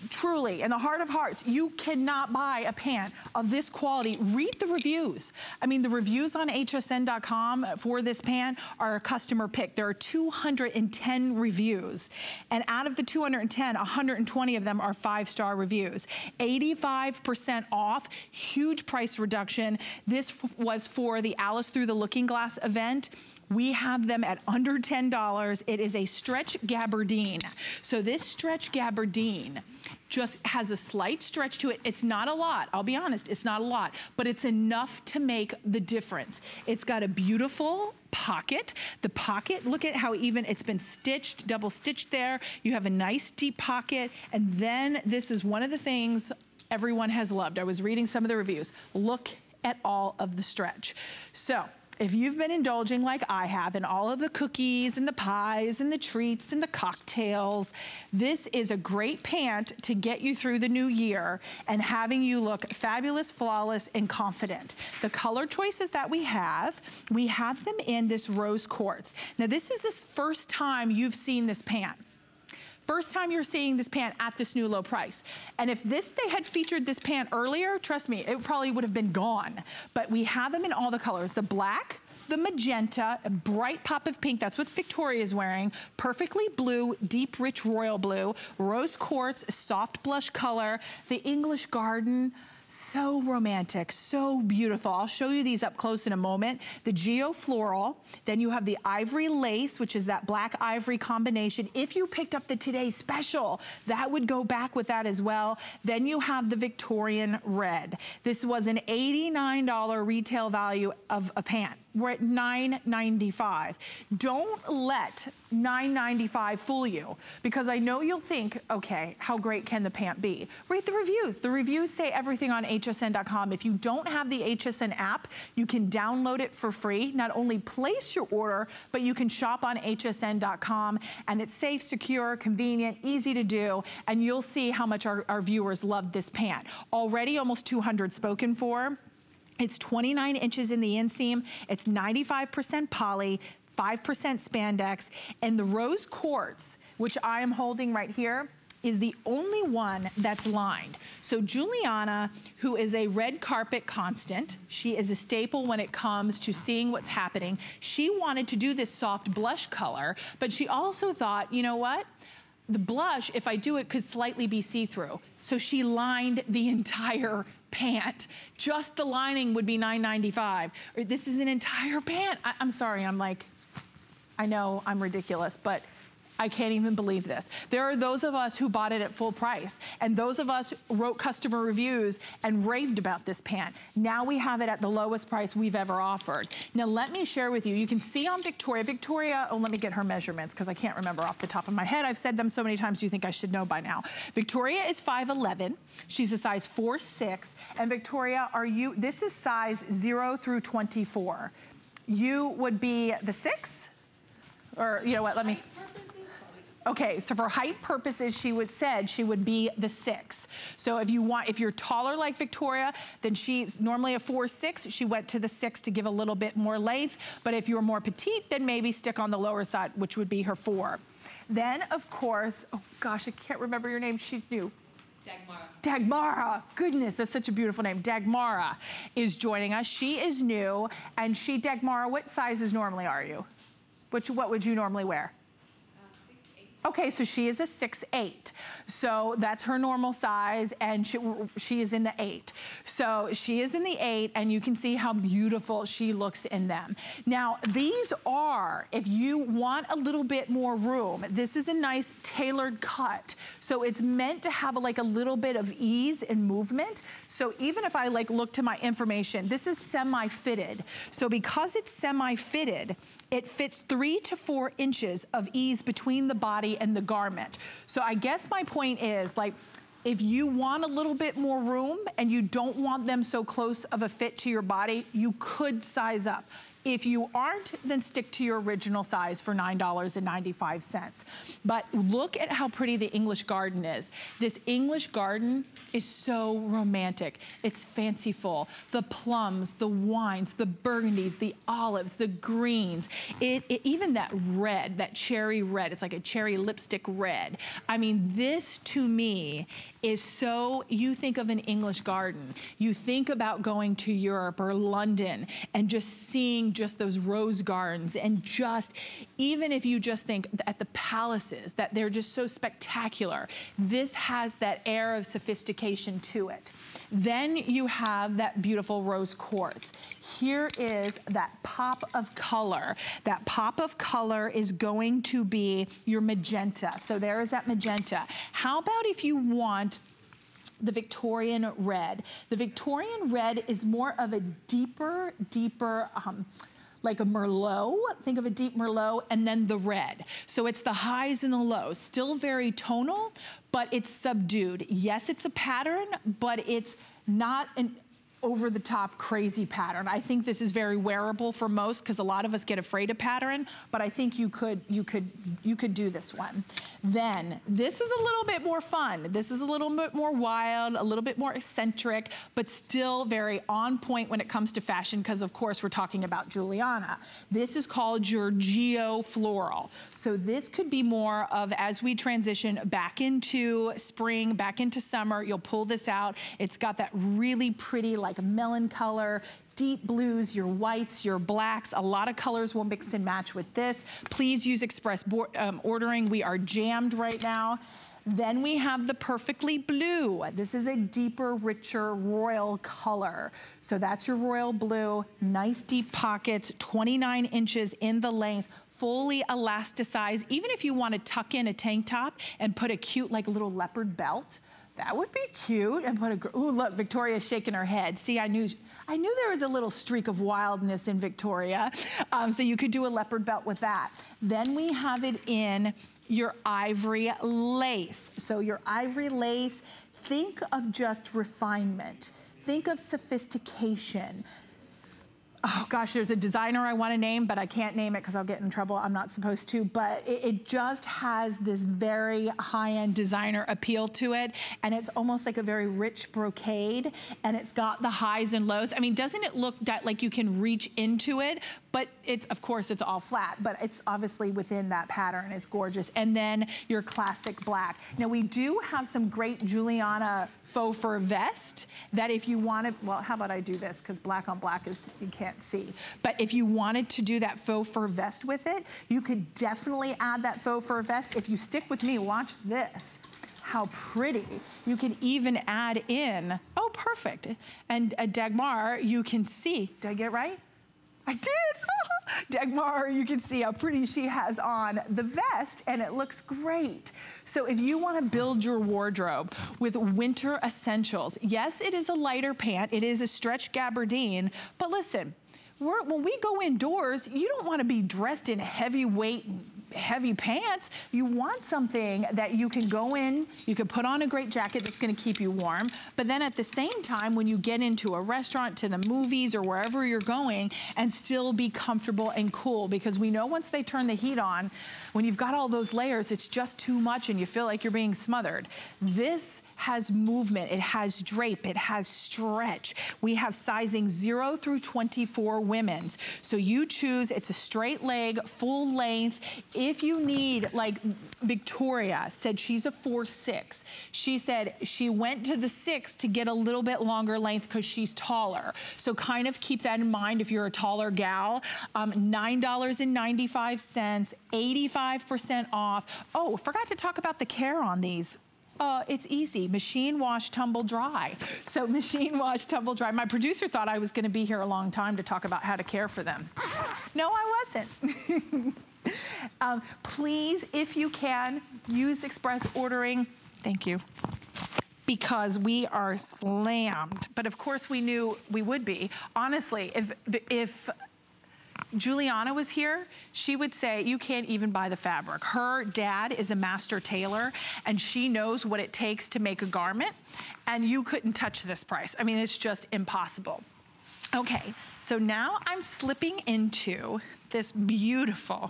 truly, in the heart of hearts, you cannot buy a pant of this quality. Read the reviews. I mean, the reviews on H S N dot com for this pant are a customer pick. There are two hundred ten reviews. And out of the two hundred ten, one hundred twenty of them are five-star reviews. eighty-five percent off, huge price reduction. This was for the Alice Through the Looking Glass event. We have them at under ten dollars. It is a stretch gabardine. So this stretch gabardine just has a slight stretch to it. It's not a lot, I'll be honest, it's not a lot, but it's enough to make the difference. It's got a beautiful pocket. The pocket, look at how even it's been stitched, double stitched there. You have a nice deep pocket, and then this is one of the things everyone has loved. I was reading some of the reviews. Look at all of the stretch. So, if you've been indulging like I have in all of the cookies and the pies and the treats and the cocktails, this is a great pant to get you through the new year and having you look fabulous, flawless, and confident. The color choices that we have, we have them in this rose quartz. Now this is the first time you've seen this pant. First time you're seeing this pant at this new low price. And if this, they had featured this pant earlier, trust me, it probably would have been gone. But we have them in all the colors. The black, the magenta, a bright pop of pink, that's what Victoria is wearing, perfectly blue, deep, rich royal blue, rose quartz, soft blush color, the English Garden, so romantic, so beautiful. I'll show you these up close in a moment. The Geo Floral, then you have the Ivory Lace, which is that black ivory combination. If you picked up the Today Special, that would go back with that as well. Then you have the Victorian Red. This was an eighty-nine dollar retail value of a pant. We're at nine ninety-five. Don't let nine ninety-five fool you, because I know you'll think, okay, how great can the pant be? Read the reviews. The reviews say everything on H S N dot com. If you don't have the H S N app, you can download it for free. Not only place your order, but you can shop on H S N dot com, and it's safe, secure, convenient, easy to do, and you'll see how much our, our viewers love this pant. Already almost two hundred spoken for. It's twenty-nine inches in the inseam. It's ninety-five percent poly, five percent spandex, and the rose quartz, which I am holding right here, is the only one that's lined. So Juliana, who is a red carpet constant, she is a staple when it comes to seeing what's happening. She wanted to do this soft blush color, but she also thought, you know what? The blush, if I do it, could slightly be see-through. So she lined the entire pant. Just the lining would be nine ninety-five. This is an entire pant. I, I'm sorry, I'm like, I know I'm ridiculous, but I can't even believe this. There are those of us who bought it at full price, and those of us wrote customer reviews and raved about this pant. Now we have it at the lowest price we've ever offered. Now let me share with you, you can see on Victoria, Victoria, oh, let me get her measurements because I can't remember off the top of my head. I've said them so many times you think I should know by now. Victoria is five eleven, she's a size four six, and Victoria, are you, this is size zero through twenty-four. You would be the six? Or, you know what, let me... Okay, so for height purposes, she would said she would be the six. So if you want, if you're taller like Victoria, then she's normally a four six. She went to the six to give a little bit more length. But if you're more petite, then maybe stick on the lower side, which would be her four. Then, of course, oh gosh, I can't remember your name. She's new. Dagmara. Dagmara, goodness, that's such a beautiful name. Dagmara is joining us. She is new, and she, Dagmara, what sizes normally are you? Which, what would you normally wear? Okay, so she is a six eight. So that's her normal size, and she, she is in the eight. So she is in the eight, and you can see how beautiful she looks in them. Now, these are, if you want a little bit more room, this is a nice tailored cut. So it's meant to have a, like a little bit of ease and movement. So even if I like look to my information, this is semi-fitted. So because it's semi-fitted, it fits three to four inches of ease between the body and the garment. So I guess my point is, like, if you want a little bit more room and you don't want them so close of a fit to your body, you could size up. If you aren't, then stick to your original size for nine ninety-five. But look at how pretty the English Garden is. This English Garden is so romantic. It's fanciful. The plums, the wines, the burgundies, the olives, the greens. It, it, even that red, that cherry red, it's like a cherry lipstick red. I mean, this to me is so, you think of an English garden. You think about going to Europe or London and just seeing just those rose gardens, and just, even if you just think at the palaces, that they're just so spectacular, this has that air of sophistication to it. Then you have that beautiful rose quartz. Here is that pop of color. That pop of color is going to be your magenta. So there is that magenta. How about if you want the Victorian red? The Victorian red is more of a deeper, deeper, um, like a Merlot, think of a deep Merlot, and then the red. So it's the highs and the lows, still very tonal, but it's subdued. Yes, it's a pattern, but it's not an over-the-top crazy pattern. I think this is very wearable for most, because a lot of us get afraid of pattern, but I think you could you could you could do this one. Then this is a little bit more fun. This is a little bit more wild, a little bit more eccentric, but still very on point when it comes to fashion, because of course we're talking about Giuliana. This is called your Geo Floral. So this could be more of, as we transition back into spring, back into summer, you'll pull this out. It's got that really pretty, like, a melon color, deep blues, your whites, your blacks. A lot of colors will mix and match with this. Please use express um, ordering. We are jammed right now. Then we have the Perfectly Blue. This is a deeper, richer, royal color. So that's your royal blue. Nice deep pockets, twenty-nine inches in the length, fully elasticized. Even if you want to tuck in a tank top and put a cute, like, little leopard belt, that would be cute. And put a, ooh, look, Victoria's shaking her head. See, I knew, I knew there was a little streak of wildness in Victoria. Um, so you could do a leopard belt with that. Then we have it in your ivory lace. So your ivory lace, think of just refinement. Think of sophistication. Oh gosh, there's a designer I want to name, but I can't name it because I'll get in trouble. I'm not supposed to, but it, it just has this very high-end designer appeal to it, and it's almost like a very rich brocade, and it's got the highs and lows. I mean, doesn't it look that, like you can reach into it? But it's, of course, it's all flat, but it's obviously within that pattern. It's gorgeous. And then your classic black. Now, we do have some great Giuliana faux fur vest that if you wanted, well, how about I do this, because black on black is, you can't see. But if you wanted to do that faux fur vest with it, you could definitely add that faux fur vest. If you stick with me, watch this. How pretty. You can even add in, oh, perfect. And uh, Dagmar, you can see, did I get it right? I did. Dagmar, you can see how pretty she has on the vest, and it looks great. So if you want to build your wardrobe with winter essentials, yes, it is a lighter pant, it is a stretch gabardine, but listen, we're, when we go indoors, you don't want to be dressed in heavyweight, heavy pants. You want something that you can go in, you can put on a great jacket that's going to keep you warm, but then at the same time, when you get into a restaurant, to the movies, or wherever you're going, and still be comfortable and cool, because we know once they turn the heat on, when you've got all those layers, it's just too much and you feel like you're being smothered. This has movement, it has drape, it has stretch. We have sizing zero through twenty-four women's. So you choose, it's a straight leg, full length. If you need, like Victoria said she's a four six. She said she went to the six to get a little bit longer length because she's taller. So kind of keep that in mind if you're a taller gal. Um, nine ninety-five, eighty-five percent off. Oh, forgot to talk about the care on these. Uh, it's easy, machine wash, tumble dry. So machine wash, tumble dry. My producer thought I was gonna be here a long time to talk about how to care for them. No, I wasn't. um, please, if you can, use express ordering. Thank you. Because we are slammed. But of course we knew we would be. Honestly, if, if Giuliana was here, she would say, you can't even buy the fabric. Her dad is a master tailor, and she knows what it takes to make a garment, and you couldn't touch this price. I mean, it's just impossible. Okay, so now I'm slipping into this beautiful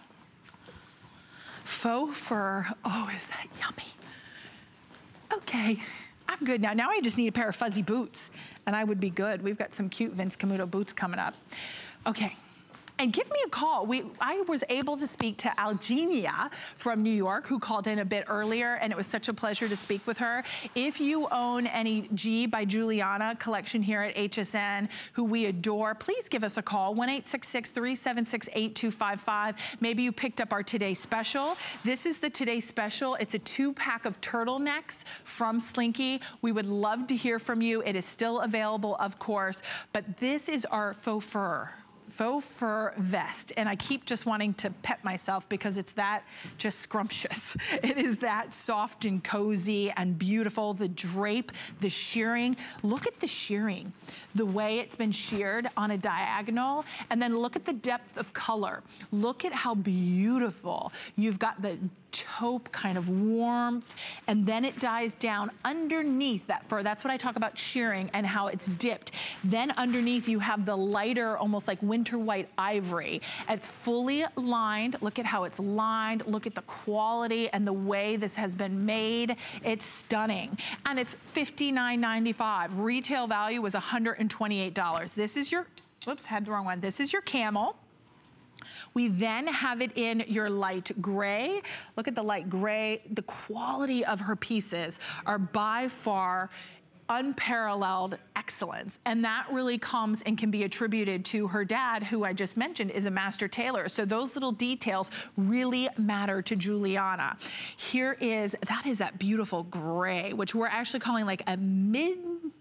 faux fur. Oh, is that yummy? Okay, I'm good now. Now I just need a pair of fuzzy boots, and I would be good. We've got some cute Vince Camuto boots coming up. Okay. and give me a call. We, I was able to speak to Algenia from New York, who called in a bit earlier, and it was such a pleasure to speak with her. If you own any G by Giuliana collection here at H S N, who we adore, please give us a call, one eight six six, three seven six, eight two five five. Maybe you picked up our Today Special. This is the Today Special. It's a two-pack of turtlenecks from Slinky. We would love to hear from you. It is still available, of course, but this is our faux fur. Faux fur vest, and I keep just wanting to pet myself because it's that just scrumptious. It is that soft and cozy and beautiful. The drape, the shearing. Look at the shearing, the way it's been sheared on a diagonal, and then look at the depth of color. Look at how beautiful. You've got the taupe kind of warmth, and then it dies down underneath that fur. That's what I talk about shearing and how it's dipped. Then underneath you have the lighter, almost like winter white ivory. It's fully lined. Look at how it's lined. Look at the quality and the way this has been made. It's stunning. And it's fifty-nine ninety-five. Retail value was one hundred twenty-eight dollars. This is your, whoops, had the wrong one. This is your camel. We then have it in your light gray. Look at the light gray. The quality of her pieces are by far unparalleled excellence. And that really comes and can be attributed to her dad, who I just mentioned is a master tailor. So those little details really matter to Giuliana. Here is, that is that beautiful gray, which we're actually calling like a mid,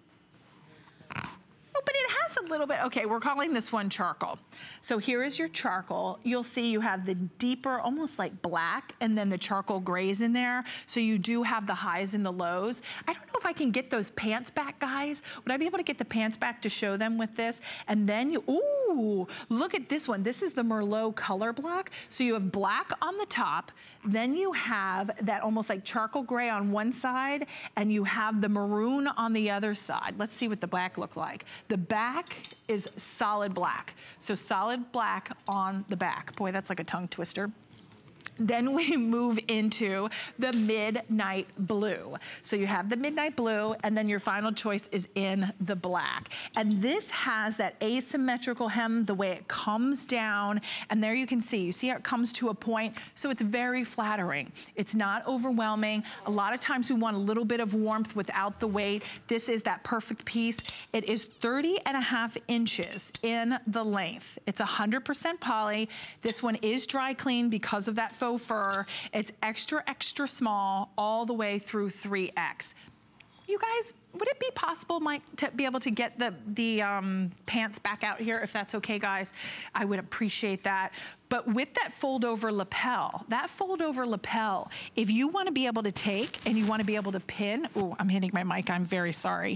but it has a little bit, okay, we're calling this one charcoal. So here is your charcoal. You'll see you have the deeper, almost like black, and then the charcoal grays in there. So you do have the highs and the lows. I don't know if I can get those pants back, guys. Would I be able to get the pants back to show them with this? And then you, ooh, look at this one. This is the Merlot color block. So you have black on the top, then you have that almost like charcoal gray on one side, and you have the maroon on the other side. Let's see what the black look like. The back is solid black. So solid black on the back. Boy, that's like a tongue twister. Then we move into the midnight blue. So you have the midnight blue, and then your final choice is in the black. And this has that asymmetrical hem, the way it comes down, and there you can see, you see how it comes to a point, so it's very flattering. It's not overwhelming. A lot of times we want a little bit of warmth without the weight. This is that perfect piece. It is thirty and a half inches in the length. It's one hundred percent poly. This one is dry clean because of that faux fur. It's extra, extra small all the way through three X. You guys, would it be possible, Mike, to be able to get the, the um, pants back out here, if that's okay, guys? I would appreciate that. But with that fold over lapel, that fold over lapel, if you want to be able to take and you want to be able to pin, oh, I'm hitting my mic, I'm very sorry.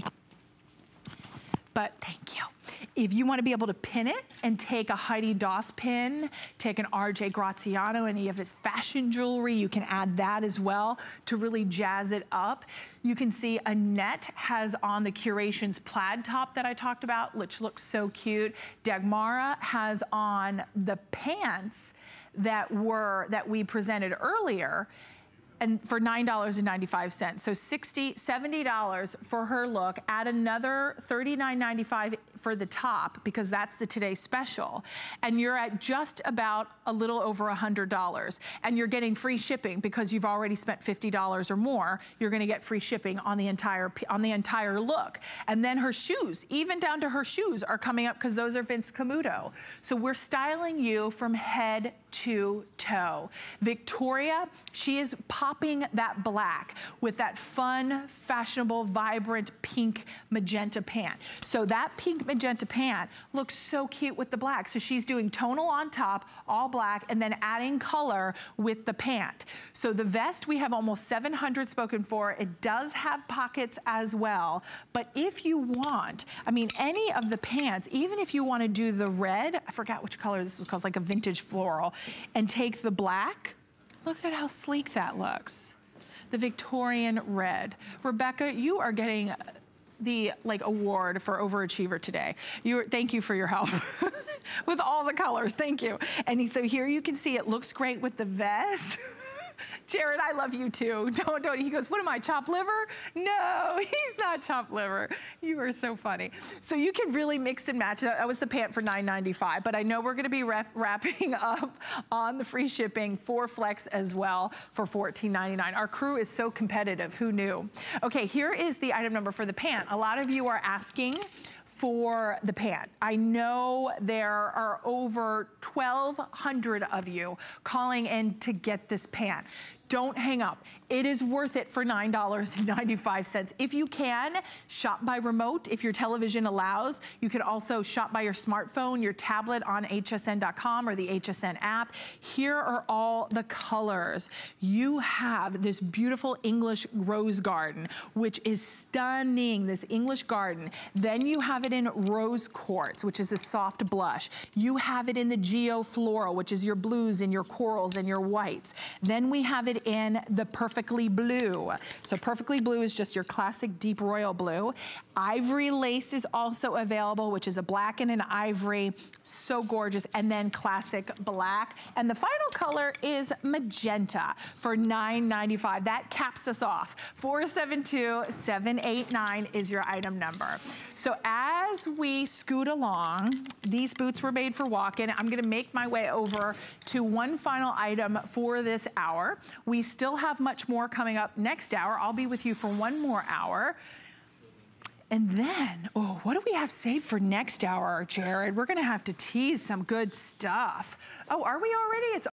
But thank you. If you want to be able to pin it and take a Heidi Doss pin, take an R J Graziano, any of his fashion jewelry, you can add that as well to really jazz it up. You can see Annette has on the Curations plaid top that I talked about, which looks so cute. Dagmara has on the pants that were, that we presented earlier, and for nine ninety-five. So sixty dollars, seventy dollars for her look. Add another thirty-nine ninety-five for the top, because that's the Today Special. And you're at just about a little over one hundred dollars. And you're getting free shipping because you've already spent fifty dollars or more. You're gonna get free shipping on the entire on the entire look. And then her shoes, even down to her shoes, are coming up because those are Vince Camuto. So we're styling you from head to toe. Victoria, she is popping that black with that fun, fashionable, vibrant pink magenta pant. So that pink magenta pant looks so cute with the black. So she's doing tonal on top, all black, and then adding color with the pant. So the vest, we have almost seven hundred spoken for. It does have pockets as well. But if you want, I mean, any of the pants, even if you want to do the red, I forgot which color this was called, like a vintage floral, and take the black, look at how sleek that looks. The Victorian red. Rebecca, you are getting the like award for overachiever today. You, thank you for your help with all the colors, thank you. And so here you can see it looks great with the vest. Jared, I love you too. Don't, don't. He goes, what am I, chopped liver? No, he's not chopped liver. You are so funny. So you can really mix and match. That was the pant for nine ninety-five, but I know we're gonna be wrap, wrapping up on the free shipping for Flex as well for fourteen ninety-nine. Our crew is so competitive, who knew? Okay, here is the item number for the pant. A lot of you are asking for the pant. I know there are over twelve hundred of you calling in to get this pant. Don't hang up. It is worth it for nine ninety-five. If you can, shop by remote if your television allows. You can also shop by your smartphone, your tablet on H S N dot com or the H S N app. Here are all the colors. You have this beautiful English rose garden, which is stunning, this English garden. Then you have it in rose quartz, which is a soft blush. You have it in the geo floral, which is your blues and your corals and your whites. Then we have it in the perfectly blue. So perfectly blue is just your classic deep royal blue. Ivory lace is also available, which is a black and an ivory. So gorgeous. And then classic black. And the final color is magenta for nine ninety-five. That caps us off. four seven two, seven eight nine is your item number. So as we scoot along, these boots were made for walk-in. I'm gonna make my way over to one final item for this hour. We still have much more coming up next hour. I'll be with you for one more hour. And then, oh, what do we have saved for next hour, Jared? We're gonna have to tease some good stuff. Oh, are we already? It's